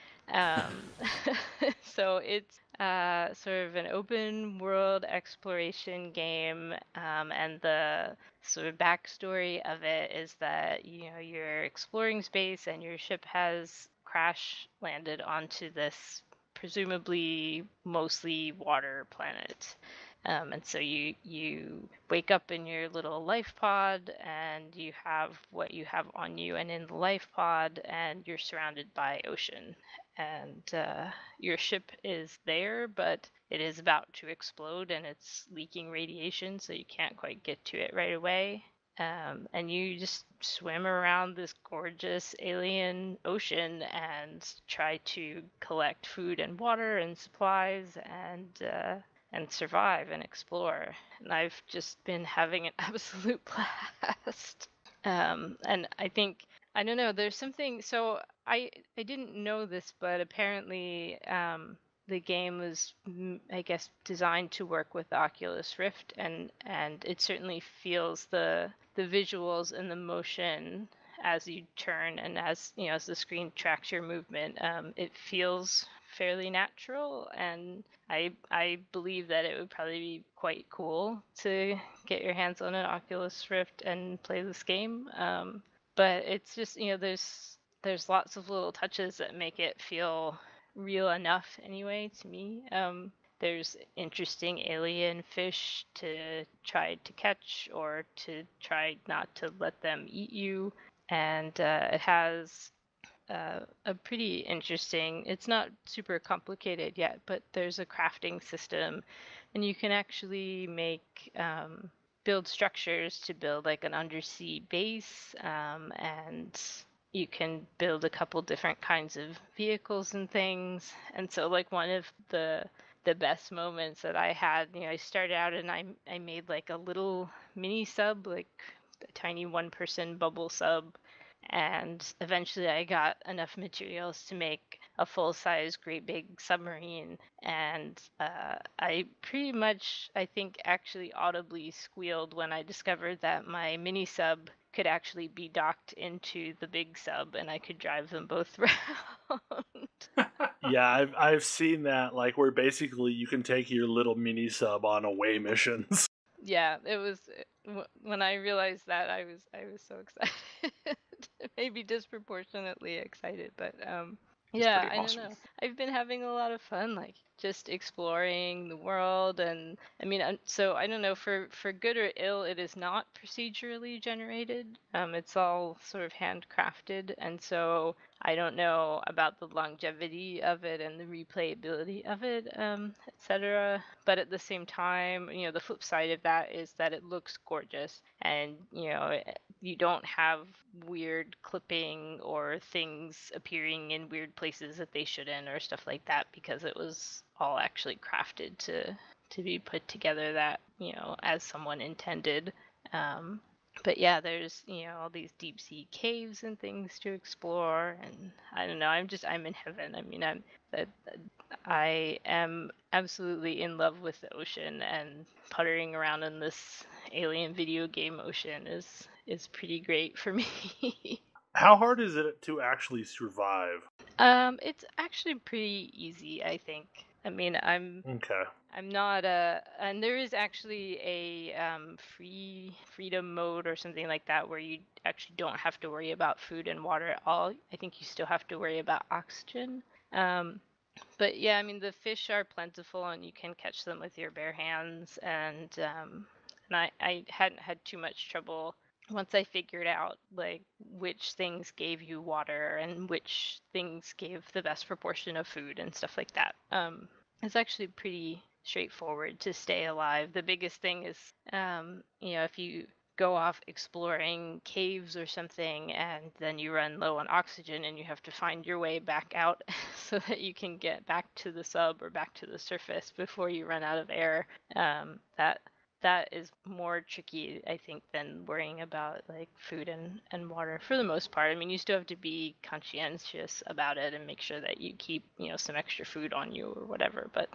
S4: So it's sort of an open world exploration game, and the sort of backstory of it is that you're exploring space and your ship has crash landed onto this presumably mostly water planet. And so you wake up in your little life pod, and you have what you have on you and in the life pod, and you're surrounded by ocean. And your ship is there, but it is about to explode, and it's leaking radiation, so you can't quite get to it right away. And you just swim around this gorgeous alien ocean and try to collect food and water and supplies and survive and explore. And I've just been having an absolute blast. And I think, I don't know, there's something, so I didn't know this, but apparently the game was, I guess, designed to work with the Oculus Rift, and it certainly feels the visuals and the motion as you turn, and as as the screen tracks your movement. It feels fairly natural, and I believe that it would probably be quite cool to get your hands on an Oculus Rift and play this game. But it's just there's lots of little touches that make it feel real enough anyway to me. There's interesting alien fish to try to catch, or to try not to let them eat you. And it has a pretty interesting, it's not super complicated yet, but there's a crafting system, and you can actually make build structures to build like an undersea base, and you can build a couple different kinds of vehicles and things. And so, like, one of the best moments that I had, I started out and I made like a little mini sub, like a tiny one-person bubble sub, and eventually I got enough materials to make a full-size great big submarine. And I pretty much, I think, actually audibly squealed when I discovered that my mini sub could actually be docked into the big sub, and I could drive them both around.
S7: Yeah, I've seen that, like, where basically you can take your little mini sub on away missions.
S4: Yeah, it was, when I realized that, I was so excited. Maybe disproportionately excited, but yeah, I don't know. I've been having a lot of fun, like, just exploring the world. And I mean, so I don't know, for good or ill, it is not procedurally generated. It's all sort of handcrafted, and so I don't know about the longevity of it and the replayability of it, etc. But at the same time, the flip side of that is that it looks gorgeous, and you don't have weird clipping or things appearing in weird places that they shouldn't, or stuff like that, because it was all actually crafted to be put together that as someone intended. But yeah, there's, all these deep sea caves and things to explore, and I don't know, I'm in heaven. I mean, I am absolutely in love with the ocean, and puttering around in this alien video game ocean is pretty great for me.
S7: How hard is it to actually survive?
S4: It's actually pretty easy, I think. I mean, I'm
S7: Okay.
S4: not and there is actually a freedom mode or something like that where you actually don't have to worry about food and water at all. I think you still have to worry about oxygen. But yeah, I mean, the fish are plentiful and you can catch them with your bare hands, and I hadn't had too much trouble once I figured out like which things gave you water and which things gave the best proportion of food and stuff like that. It's actually pretty straightforward to stay alive. The biggest thing is, if you go off exploring caves or something and then you run low on oxygen and you have to find your way back out so that you can get back to the sub or back to the surface before you run out of air, that is more tricky, I think, than worrying about like food and water for the most part. I mean, you still have to be conscientious about it and make sure that you keep, some extra food on you or whatever, but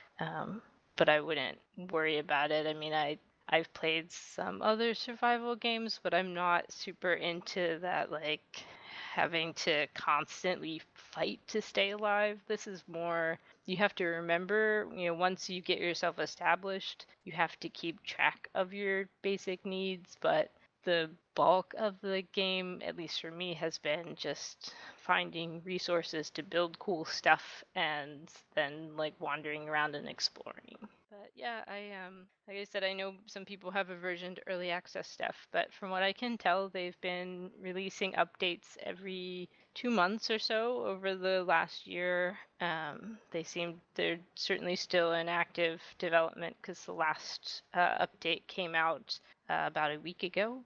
S4: I wouldn't worry about it. I mean, I've played some other survival games, but I'm not super into that, like having to constantly fight to stay alive. This is more, you have to remember, once you get yourself established, you have to keep track of your basic needs, but the bulk of the game, at least for me, has been just finding resources to build cool stuff and then like wandering around and exploring. But yeah, like I said, I know some people have aversion to early access stuff, but from what I can tell, they've been releasing updates every 2 months or so over the last year. They're certainly still in active development because the last update came out about a week ago.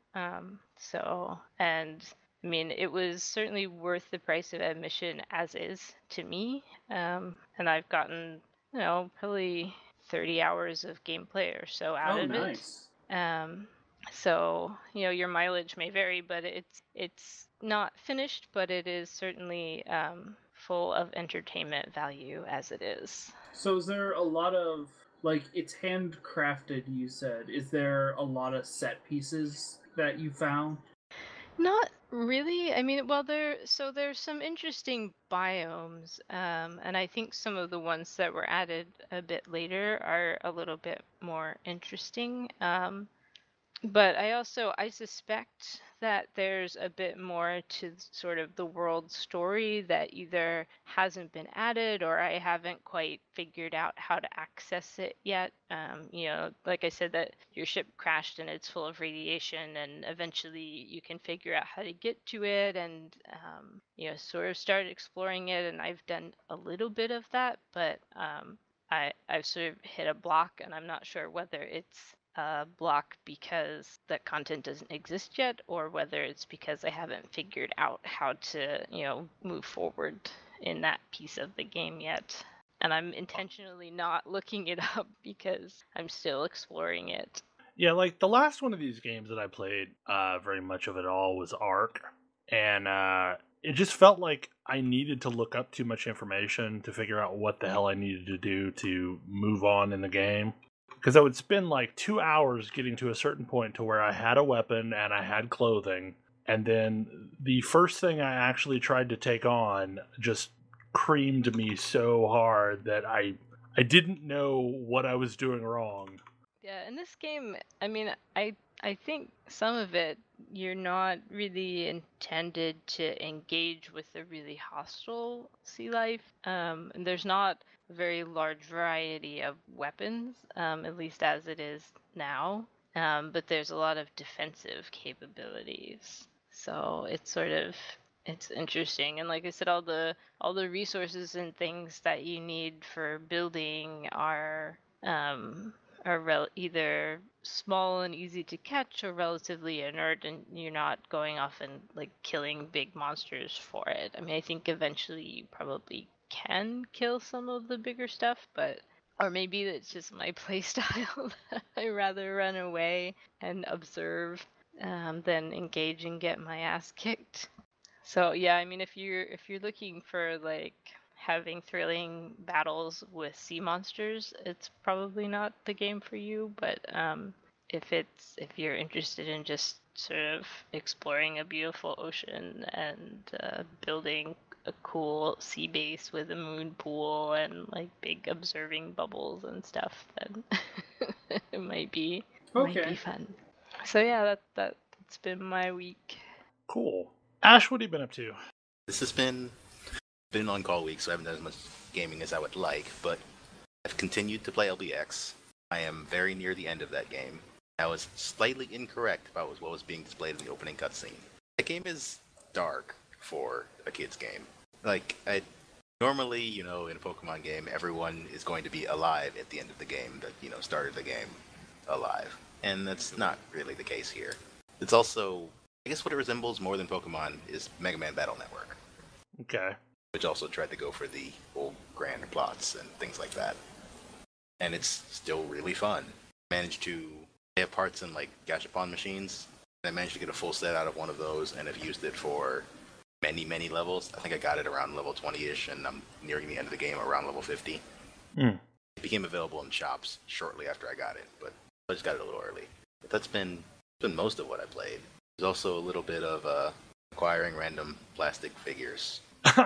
S4: And I mean, it was certainly worth the price of admission as is to me. And I've gotten, probably 30 hours of gameplay or so out of
S5: nice.
S4: it. So, your mileage may vary, but it's not finished, but it is certainly full of entertainment value as it is.
S5: So is there a lot of, like, it's handcrafted, you said. Is there a lot of set pieces that you found?
S4: Not really. I mean, well, there's some interesting biomes, and I think some of the ones that were added a bit later are a little bit more interesting. But I suspect that there's a bit more to sort of the world story that either hasn't been added or I haven't quite figured out how to access it yet. Like I said, that your ship crashed and it's full of radiation, and eventually you can figure out how to get to it and, sort of start exploring it. And I've done a little bit of that, but I've sort of hit a block, and I'm not sure whether it's block because that content doesn't exist yet, or whether it's because I haven't figured out how to, move forward in that piece of the game yet. And I'm intentionally not looking it up because I'm still exploring it.
S7: Yeah, like the last one of these games that I played, very much of it all was Ark, and it just felt like I needed to look up too much information to figure out what the hell I needed to do to move on in the game. Because I would spend like 2 hours getting to a certain point to where I had a weapon and I had clothing, and then the first thing I actually tried to take on just creamed me so hard that I didn't know what I was doing wrong.
S4: Yeah, in this game, I mean, I think some of it you're not really intended to engage with a really hostile sea life. And there's not a very large variety of weapons, at least as it is now. But there's a lot of defensive capabilities. So it's interesting. And like I said, all the resources and things that you need for building are either small and easy to catch or relatively inert, and you're not going off and like killing big monsters for it. I mean, I think eventually you probably can kill some of the bigger stuff, but or maybe it's just my playstyle. I rather run away and observe than engage and get my ass kicked. So yeah, I mean, if you're looking for like having thrilling battles with sea monsters, it's probably not the game for you. But if you're interested in just sort of exploring a beautiful ocean and building a cool sea base with a moon pool and like big observing bubbles and stuff, then it might be fun. So yeah, that's been my week.
S7: Cool. Ash, what have you been up to?
S3: This has been an on-call week, so I haven't done as much gaming as I would like, but I've continued to play LBX. I am very near the end of that game. I was slightly incorrect about what was being displayed in the opening cutscene. That game is dark for a kid's game. Like, normally, in a Pokemon game, everyone is going to be alive at the end of the game that, started the game alive. And that's not really the case here. It's also, I guess what it resembles more than Pokemon is Mega Man Battle Network.
S7: Okay.
S3: Which also tried to go for the old grand plots and things like that. And it's still really fun. They have parts in like Gachapon machines, and I managed to get a full set out of one of those, and have used it for many, many levels. I think I got it around level 20-ish, and I'm nearing the end of the game around level 50. It became available in shops shortly after I got it, but I just got it a little early. But that's been most of what I played. There's also a little bit of acquiring random plastic figures.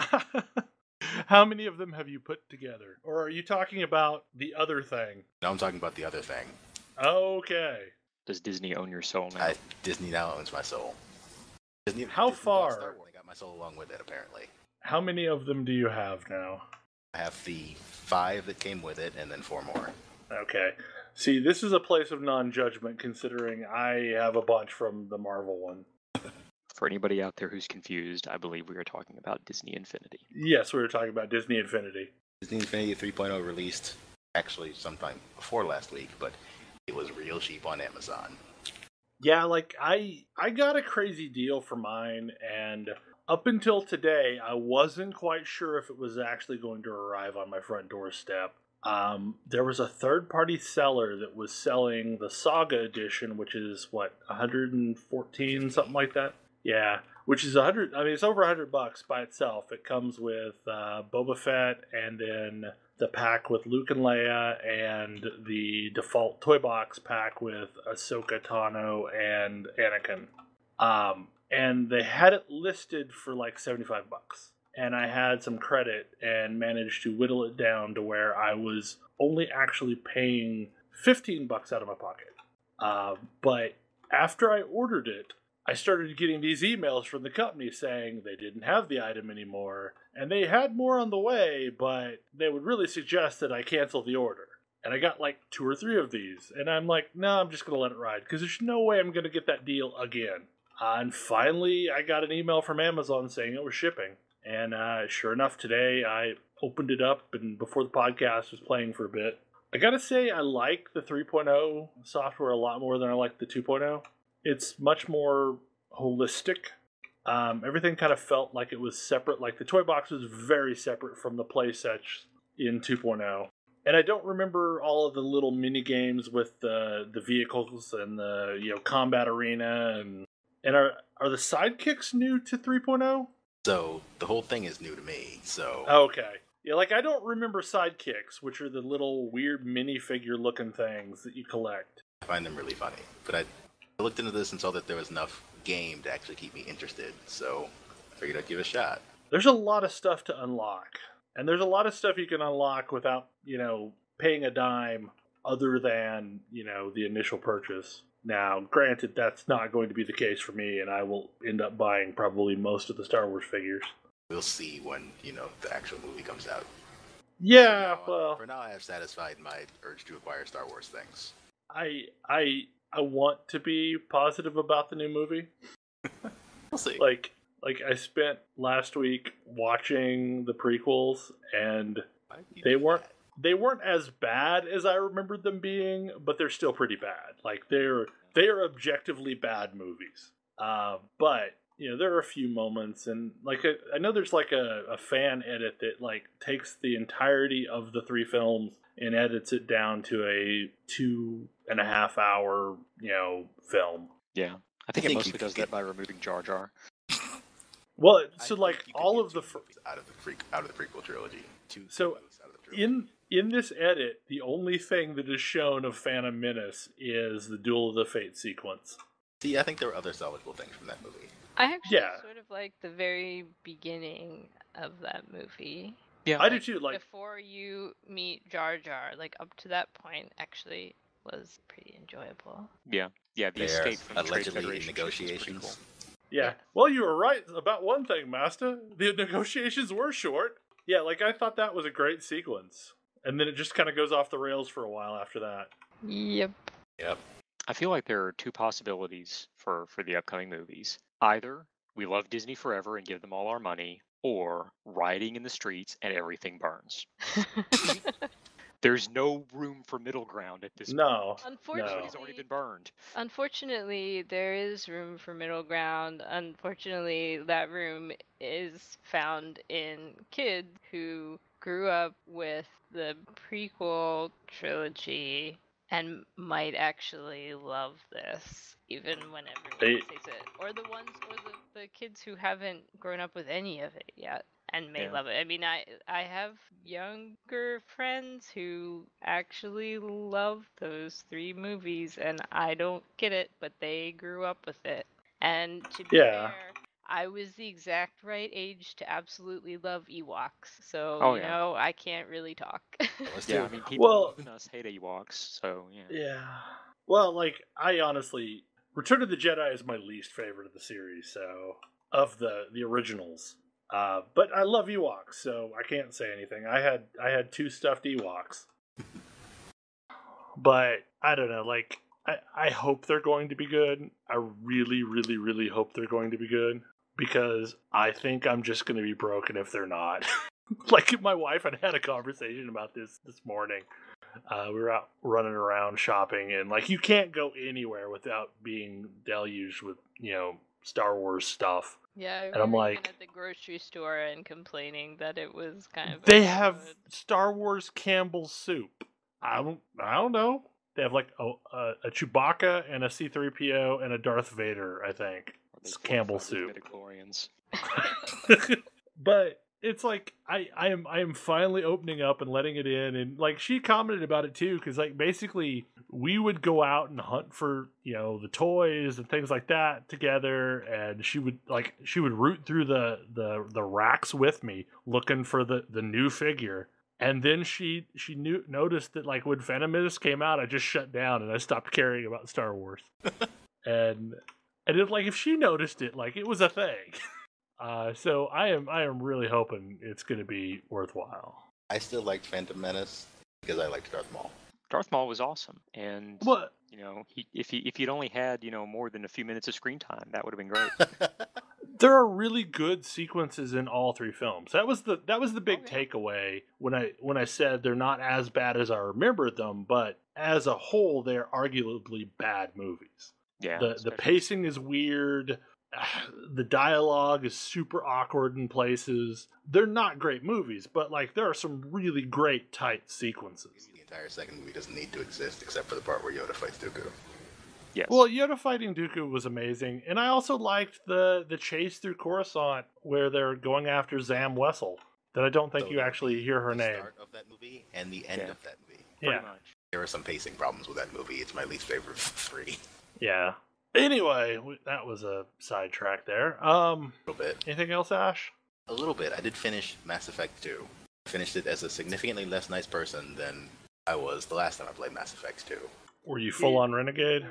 S7: How many of them have you put together? Or are you talking about the other thing?
S3: No, I'm talking about the other thing.
S7: Okay.
S6: Does Disney own your soul now?
S3: Disney now owns my soul.
S7: How far?
S3: Wildstar got my soul along with it, apparently.
S7: How many of them do you have now?
S3: I have the 5 that came with it, and then 4 more.
S7: Okay. See, this is a place of non-judgment, considering I have a bunch from the Marvel one.
S6: For anybody out there who's confused, I believe we are talking about Disney Infinity.
S7: Yes, we were talking about Disney Infinity.
S3: Disney Infinity 3.0 released actually sometime before last week, but it was real cheap on Amazon.
S7: Yeah, like, I got a crazy deal for mine, and up until today, I wasn't quite sure if it was actually going to arrive on my front doorstep. There was a third-party seller that was selling the Saga edition, which is, what, 114, something like that? Yeah, which is it's over $100 by itself. It comes with Boba Fett, and then the pack with Luke and Leia, and the default toy box pack with Ahsoka, Tano, and Anakin. And they had it listed for like $75. And I had some credit and managed to whittle it down to where I was only actually paying $15 out of my pocket. But after I ordered it, I started getting these emails from the company saying they didn't have the item anymore, and they had more on the way, but they would really suggest that I cancel the order. And I got like 2 or 3 of these, and I'm like, no, I'm just going to let it ride, because there's no way I'm going to get that deal again. And finally, I got an email from Amazon saying it was shipping. And sure enough, today I opened it up, and before the podcast was playing for a bit. I gotta say, I like the 3.0 software a lot more than I like the 2.0. It's much more holistic. Everything kind of felt like it was separate. Like the toy box was very separate from the play sets in 2.0. And I don't remember all of the little mini games with the vehicles and the combat arena and are the sidekicks new to 3.0?
S3: So the whole thing is new to me. So
S7: okay, yeah, like I don't remember sidekicks, which are the little weird minifigure looking things that you collect.
S3: I find them really funny, but I looked into this and saw that there was enough game to actually keep me interested, so I figured I'd give it a shot.
S7: There's a lot of stuff to unlock, and there's a lot of stuff you can unlock without, paying a dime other than, the initial purchase. Now, granted, that's not going to be the case for me, and I will end up buying probably most of the Star Wars figures.
S3: We'll see when, the actual movie comes out.
S7: Yeah,
S3: for now I have satisfied my urge to acquire Star Wars things.
S7: I want to be positive about the new movie.
S3: We'll see.
S7: Like I spent last week watching the prequels, and they weren't as bad as I remembered them being, but they're still pretty bad. Like they are objectively bad movies. But there are a few moments, and I know there's like a fan edit that like takes the entirety of the 3 films and edits it down to a 2.5 hour film.
S6: Yeah, I think it mostly does that by removing Jar Jar.
S7: Well, so like all of the
S3: out of the prequel trilogy.
S7: So in this edit, the only thing that is shown of Phantom Menace is the Duel of the Fate sequence.
S3: See, I think there were other salvageable things from that movie.
S4: I actually sort of like the very beginning of that movie.
S7: Yeah, I do too. Like
S4: before you meet Jar Jar, like up to that point, actually was pretty enjoyable.
S6: Yeah, the escape from the Trade
S3: allegedly
S6: Federation
S3: negotiations.
S6: cool.
S7: Yeah. Well, you were right about one thing, Master. The negotiations were short. Yeah, like I thought that was a great sequence, and then it just kind of goes off the rails for a while after that.
S4: Yep.
S6: I feel like there are two possibilities for the upcoming movies. Either we love Disney forever and give them all our money, or rioting in the streets and everything burns. There's no room for middle ground at this point.
S4: Unfortunately,
S6: it's already been burned.
S4: Unfortunately, there is room for middle ground. Unfortunately, that room is found in kids who grew up with the prequel trilogy and might actually love this, even when everyone says it. Or the kids who haven't grown up with any of it yet and may love it. I mean, I have younger friends who actually love those 3 movies, and I don't get it, but they grew up with it. And to be fair, I was the exact right age to absolutely love Ewoks, so you know I can't really talk.
S6: I mean, people even us hate Ewoks, so yeah.
S7: Yeah. Well, like I honestly, Return of the Jedi is my least favorite of the series, so of the originals. But I love Ewoks, so I can't say anything. I had 2 stuffed Ewoks, but I don't know. Like I hope they're going to be good. I really, really, really hope they're going to be good. Because I think I'm just going to be broken if they're not. Like my wife and I had a conversation about this morning. We were out running around shopping, and like you can't go anywhere without being deluged with Star Wars stuff.
S4: Yeah,
S7: and I'm like
S4: at the grocery store and complaining that it was kind of.
S7: They have Star Wars Campbell's soup. I don't know. They have like a Chewbacca and a C-3PO and a Darth Vader. I think. It's Campbell soup. But it's like I am finally opening up and letting it in, and like she commented about it too, because like basically we would go out and hunt for the toys and things like that together, and she would root through the racks with me looking for the new figure. And then she noticed that like when Phantom Menace came out, I just shut down and I stopped caring about Star Wars. and it, like if she noticed it, like it was a thing. So I am really hoping it's going to be worthwhile.
S3: I still liked Phantom Menace because I liked Darth Maul.
S6: Darth Maul was awesome, and if he'd only had more than a few minutes of screen time, that would have been great.
S7: There are really good sequences in all 3 films. That was the big takeaway when I said they're not as bad as I remembered them, but as a whole, they're arguably bad movies.
S6: Yeah,
S7: the pacing is weird. The dialogue is super awkward in places. They're not great movies, but like there are some really great tight sequences.
S3: The entire second movie doesn't need to exist except for the part where Yoda fights Dooku.
S6: Yes.
S7: Well, Yoda fighting Dooku was amazing, and I also liked the chase through Coruscant where they're going after Zam Wesell. That I don't think you actually hear her name.
S3: The start of that movie and the end of that movie.
S7: Pretty
S6: much.
S3: There are some pacing problems with that movie. It's my least favorite of the 3.
S7: Yeah. Anyway, that was a sidetrack there.
S3: A little bit.
S7: Anything else, Ash?
S3: A little bit. I did finish Mass Effect 2. I finished it as a significantly less nice person than I was the last time I played Mass Effect 2.
S7: Were you full on Renegade?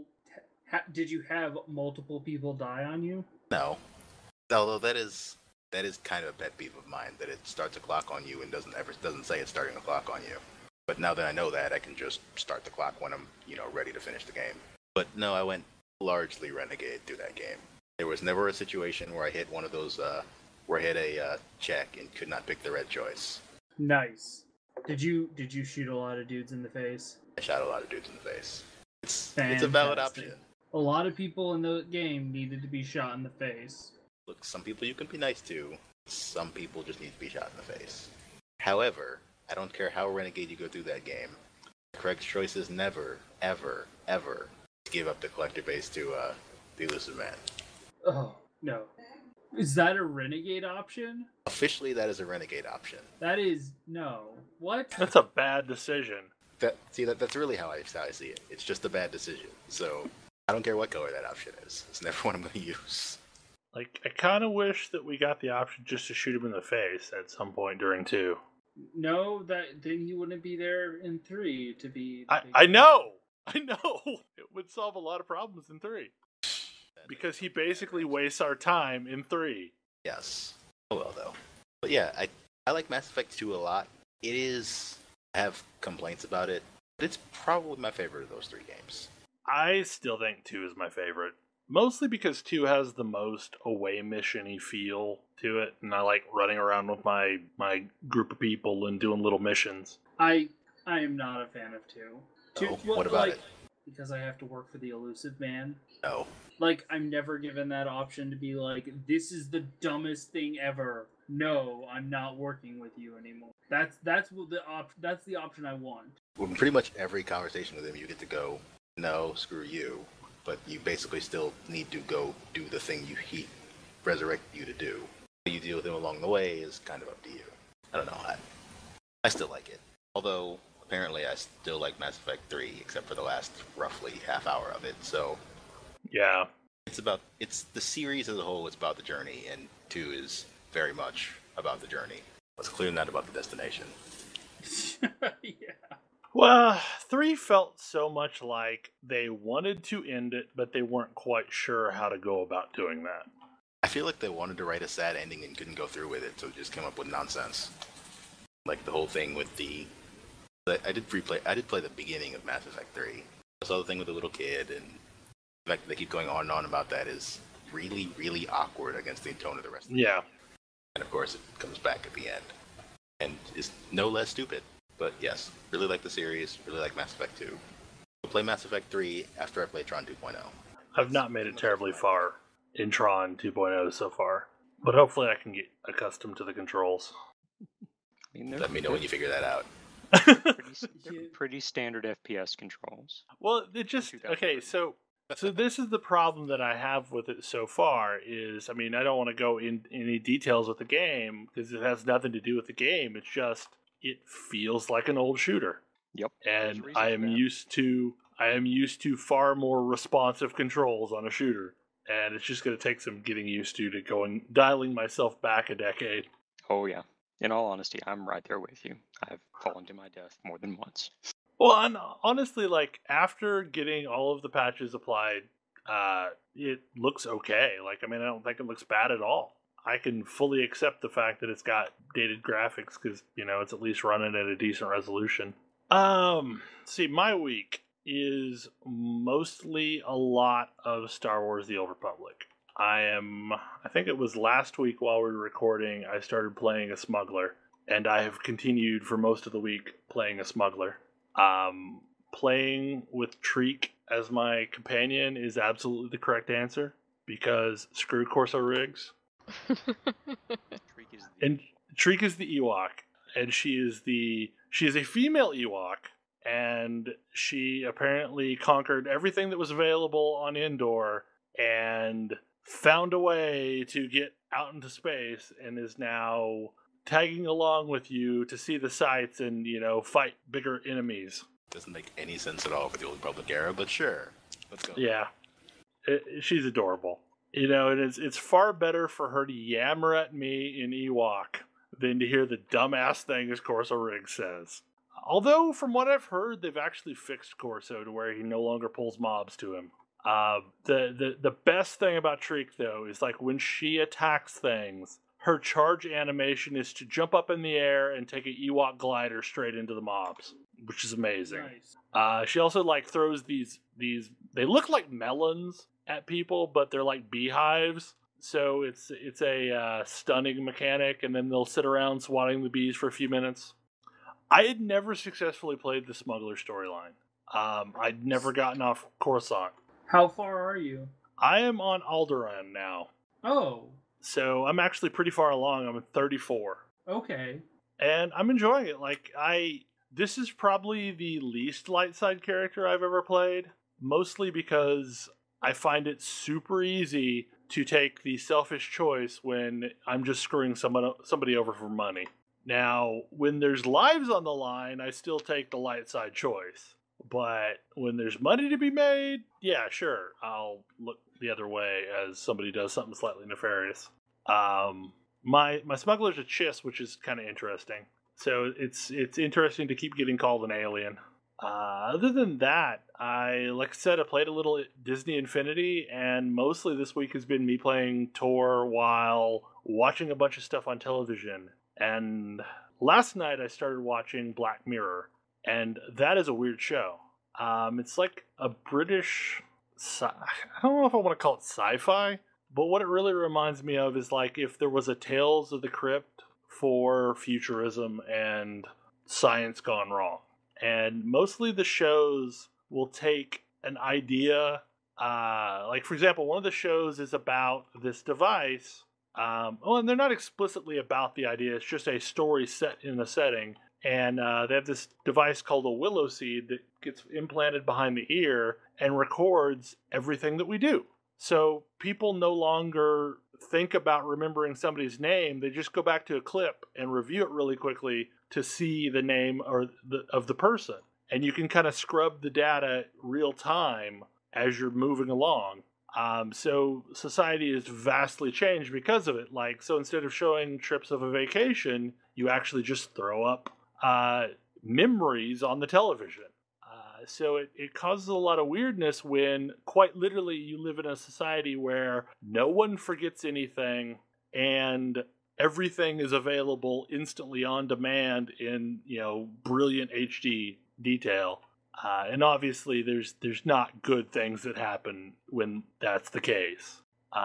S5: Did you have multiple people die on you?
S3: No. Although that is kind of a pet peeve of mine, that it starts a clock on you and doesn't say it's starting a clock on you. But now that I know that, I can just start the clock when I'm, ready to finish the game. But no, I went largely Renegade through that game. There was never a situation where I hit one of those, where I hit a check and could not pick the red choice.
S5: Nice. Did you shoot a lot of dudes in the face?
S3: I shot a lot of dudes in the face. It's a valid option.
S5: A lot of people in the game needed to be shot in the face.
S3: Look, some people you can be nice to. Some people just need to be shot in the face. However, I don't care how Renegade you go through that game. The correct choice is never, ever, ever give up the collector base to the Elusive Man.
S5: Oh, no. Is that a renegade option?
S3: Officially, that is a renegade option.
S5: That is... no. What?
S7: That's a bad decision.
S3: That's really how I see it. It's just a bad decision. So, I don't care what color that option is. It's never one I'm going to use.
S7: Like, I kind of wish that we got the option just to shoot him in the face at some point during 2.
S5: No, then he wouldn't be there in 3 to be...
S7: I know! It would solve a lot of problems in 3. Because he basically wastes our time in 3.
S3: Yes. Oh well, though. But yeah, I like Mass Effect 2 a lot. I have complaints about it, but it's probably my favorite of those 3 games.
S7: I still think 2 is my favorite. Mostly because 2 has the most away mission-y feel to it, and I like running around with my group of people and doing little missions.
S5: I am not a fan of 2.
S3: What about it?
S5: Because I have to work for the Elusive Man.
S3: No.
S5: Like, I'm never given that option to be like, this is the dumbest thing ever. No, I'm not working with you anymore. That's the option I want.
S3: Well, pretty much every conversation with him, you get to go, no, screw you. But you basically still need to go do the thing he resurrected you to do. What you deal with him along the way is kind of up to you. I don't know. I still like it. Although, apparently, I still like Mass Effect 3, except for the last roughly half hour of it, so...
S7: Yeah.
S3: It's the series as a whole, it's about the journey, and 2 is very much about the journey. It's clearly not about the destination.
S5: Yeah.
S7: Well, 3 felt so much like they wanted to end it, but they weren't quite sure how to go about doing that.
S3: I feel like they wanted to write a sad ending and couldn't go through with it, so just came up with nonsense. Like the whole thing with I did play the beginning of Mass Effect 3. I saw the thing with the little kid, and the fact that they keep going on and on about that is really, really awkward against the tone of the rest of the game. And of course, it comes back at the end. And is no less stupid. But yes, really like the series, really like Mass Effect 2. I'll play Mass Effect 3 after I play Tron 2.0.
S7: I've not made it terribly far in Tron 2.0 so far. But hopefully I can get accustomed to the controls.
S3: Let me know when you figure that out.
S6: Pretty standard FPS controls.
S7: Well, it just... Okay, so this is the problem that I have with it so far is, I mean, I don't want to go in any details with the game, because it has nothing to do with the game. It's just... It feels like an old shooter.
S6: Yep.
S7: And I am used to far more responsive controls on a shooter. And it's just going to take some getting used to dialing myself back a decade.
S6: Oh yeah. In all honesty, I'm right there with you. I've fallen to my death more than once.
S7: Well, and honestly, like, after getting all of the patches applied, it looks okay. Like, I mean, I don't think it looks bad at all. I can fully accept the fact that it's got dated graphics because, you know, it's at least running at a decent resolution. See, my week is mostly a lot of Star Wars The Old Republic. I think it was last week while we were recording, I started playing a smuggler, and I have continued for most of the week playing a smuggler. Playing with Treek as my companion is absolutely the correct answer, because screw Corso rigs. Treek is the Ewok, and she is a female Ewok, and she apparently conquered everything that was available on Endor and found a way to get out into space and is now tagging along with you to see the sights and, you know, fight bigger enemies.
S3: Doesn't make any sense at all for the Old Republic era, but sure, let's go.
S7: Yeah, she's adorable. You know, and it's far better for her to yammer at me in Ewok than to hear the dumbass things Corso Riggs says. Although, from what I've heard, they've actually fixed Corso to where he no longer pulls mobs to him. The best thing about Treek, though, is like when she attacks things, her charge animation is to jump up in the air and take an Ewok glider straight into the mobs, which is amazing. Nice. She also like throws these they look like melons at people, but they're like beehives. So it's a stunning mechanic, and then they'll sit around swatting the bees for a few minutes. I had never successfully played the smuggler storyline. I'd never gotten off Coruscant.
S5: How far are you?
S7: I am on Alderaan now.
S5: Oh.
S7: So I'm actually pretty far along. I'm at 34.
S5: Okay.
S7: And I'm enjoying it. Like, this is probably the least light side character I've ever played. Mostly because I find it super easy to take the selfish choice when I'm just screwing somebody over for money. Now, when there's lives on the line, I still take the light side choice. But when there's money to be made, yeah, sure, I'll look the other way as somebody does something slightly nefarious. My smuggler's a chiss, which is kind of interesting. So it's interesting to keep getting called an alien. Other than that, like I said, I played a little Disney Infinity, and mostly this week has been me playing Tor while watching a bunch of stuff on television. And last night I started watching Black Mirror, and that is a weird show. It's like a British, I don't know if I want to call it sci-fi, but what it really reminds me of is like if there was a Tales of the Crypt for futurism and science gone wrong. And mostly the shows will take an idea, like for example, one of the shows is about this device. And they're not explicitly about the idea, it's just a story set in a setting. And they have this device called a willow seed that gets implanted behind the ear and records everything that we do. So people no longer think about remembering somebody's name. They just go back to a clip and review it really quickly to see the name of the person. And you can kind of scrub the data real time as you're moving along. So society has vastly changed because of it. Like, so instead of showing trips of a vacation, you actually just throw up memories on the television. So it causes a lot of weirdness when quite literally you live in a society where no one forgets anything and everything is available instantly on demand in, brilliant HD detail. And obviously there's not good things that happen when that's the case.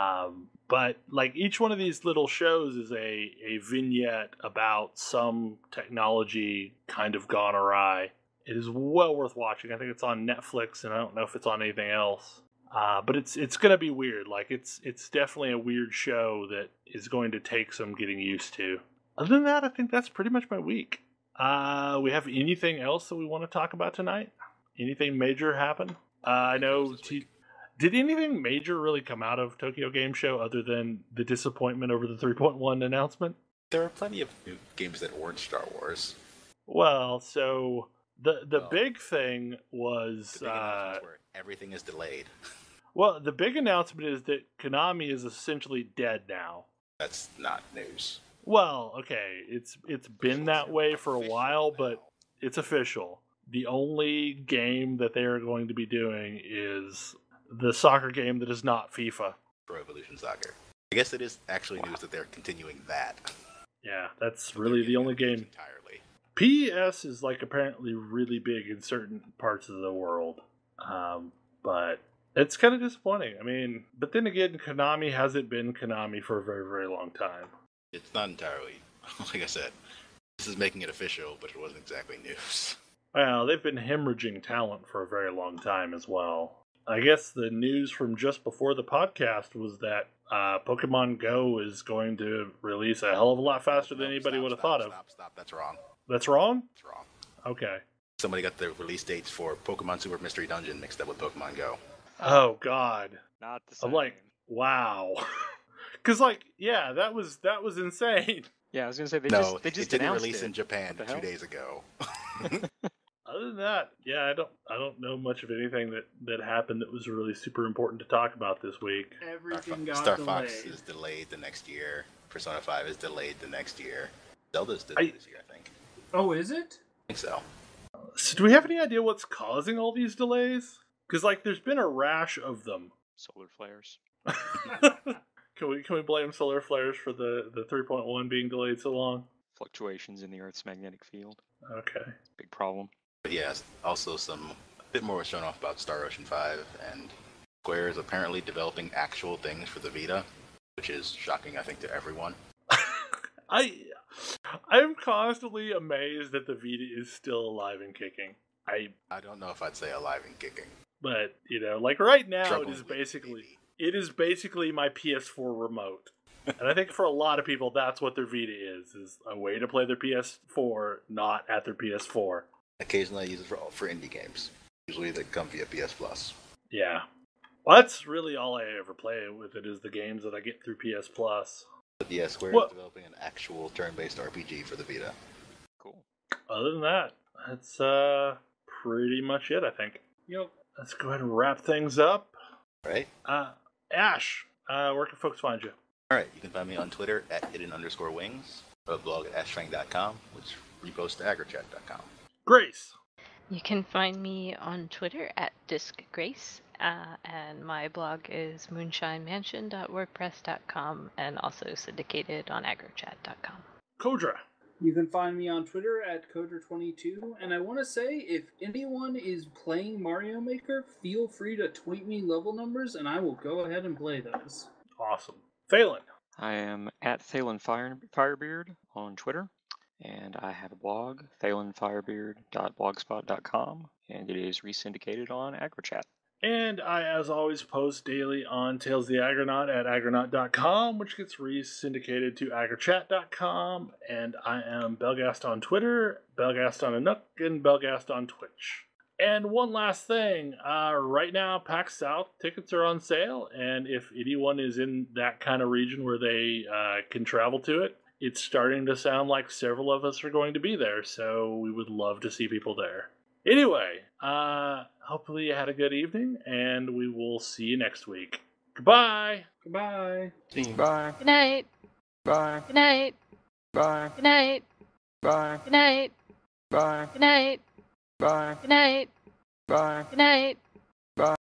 S7: But like each one of these little shows is a vignette about some technology kind of gone awry. It is well worth watching. I think it's on Netflix, and I don't know if it's on anything else. But it's going to be weird. Like it's definitely a weird show that is going to take some getting used to. Other than that, I think that's pretty much my week. We have anything else that we want to talk about tonight? Anything major happen? I know. Did anything major really come out of Tokyo Game Show other than the disappointment over the 3.1 announcement?
S3: There are plenty of new games that weren't Star Wars.
S7: Well, so the big thing was
S3: the big announcement where everything is delayed.
S7: Well, the big announcement is that Konami is essentially dead now.
S3: That's not news.
S7: Well, okay, it's been that way for a while, but it's official. The only game that they are going to be doing is the soccer game that is not FIFA.
S3: Pro Evolution Soccer. I guess it is actually news that they're continuing that.
S7: Yeah, that's really the only game.
S3: Entirely.
S7: PES is like apparently really big in certain parts of the world, but it's kind of disappointing. I mean, but then again, Konami hasn't been Konami for a very, very long time.
S3: It's not entirely. Like I said, this is making it official, but it wasn't exactly news.
S7: Well, they've been hemorrhaging talent for a very long time as well. I guess the news from just before the podcast was that Pokemon Go is going to release a hell of a lot faster than anybody would have thought of.
S3: Stop. That's wrong.
S7: That's wrong?
S3: That's wrong.
S7: Okay.
S3: Somebody got the release dates for Pokemon Super Mystery Dungeon mixed up with Pokemon Go.
S7: Oh, God.
S6: Not the same.
S7: I'm like, wow. Because, like, yeah, that was insane.
S6: Yeah, I was going to say, they just
S3: didn't
S6: announced
S3: release
S6: it.
S3: in Japan
S6: What the
S3: 2
S6: hell?
S3: days ago.
S7: Other than that, yeah, I don't know much of anything that happened that was really super important to talk about this week.
S5: Everything got
S3: Star
S5: delayed.
S3: Fox is delayed the next year. Persona 5 is delayed the next year. Zelda's delayed this year, I think.
S5: Oh, is it?
S3: I think so.
S7: So do we have any idea what's causing all these delays? Because, like, there's been a rash of them.
S6: Solar flares.
S7: Can we blame solar flares for the 3.1 being delayed so long?
S6: Fluctuations in the Earth's magnetic field.
S7: Okay.
S6: Big problem.
S3: But yeah, also a bit more was shown off about Star Ocean 5, and Square is apparently developing actual things for the Vita, which is shocking, I think, to everyone.
S7: I'm constantly amazed that the Vita is still alive and kicking. I
S3: don't know if I'd say alive and kicking.
S7: But, like right now,
S3: Trouble
S7: it is
S3: with
S7: basically my PS4 remote. And I think for a lot of people, that's what their Vita is a way to play their PS4, not at their PS4.
S3: Occasionally I use it for indie games. Usually they come via PS Plus.
S7: Yeah. Well, that's really all I ever play with it is the games that I get through PS Plus.
S3: But yeah, Square is developing an actual turn-based RPG for the Vita.
S6: Cool.
S7: Other than that, that's pretty much it, I think.
S5: Yep.
S7: Let's go ahead and wrap things up.
S3: Right?
S7: Ash, where can folks find you?
S3: Alright, you can find me on Twitter at hidden_wings, a blog at ashfang.com, which reposts to agrochat.com.
S7: Grace.
S4: You can find me on Twitter at DiscGrace, and my blog is moonshinemansion.wordpress.com and also syndicated on agrochat.com.
S7: Kodra.
S5: You can find me on Twitter at Kodra22, and I want to say, if anyone is playing Mario Maker, feel free to tweet me level numbers, and I will go ahead and play those.
S7: Awesome. Thalen.
S6: I am at Thalen Firebeard on Twitter, and I have a blog, thalenfirebeard.blogspot.com, and it is resyndicated on AggroChat.
S7: And I, as always, post daily on Tales of the Aggronaut at aggronaut.com, which gets re-syndicated to agrochat.com. And I am Belghast on Twitter, Belghast on Anook, and Belghast on Twitch. And one last thing, right now, PAX South tickets are on sale, and if anyone is in that kind of region where they can travel to it, it's starting to sound like several of us are going to be there, so we would love to see people there. Anyway, hopefully you had a good evening, and we will see you next week. Goodbye!
S5: Goodbye!
S6: Bye.
S4: Good night.
S6: Bye.
S4: Good night.
S6: Bye.
S4: Good night.
S6: Bye.
S4: Good night.
S6: Bye.
S4: Good night.
S6: Bye.
S4: Good night.
S6: Bye.
S4: Good night.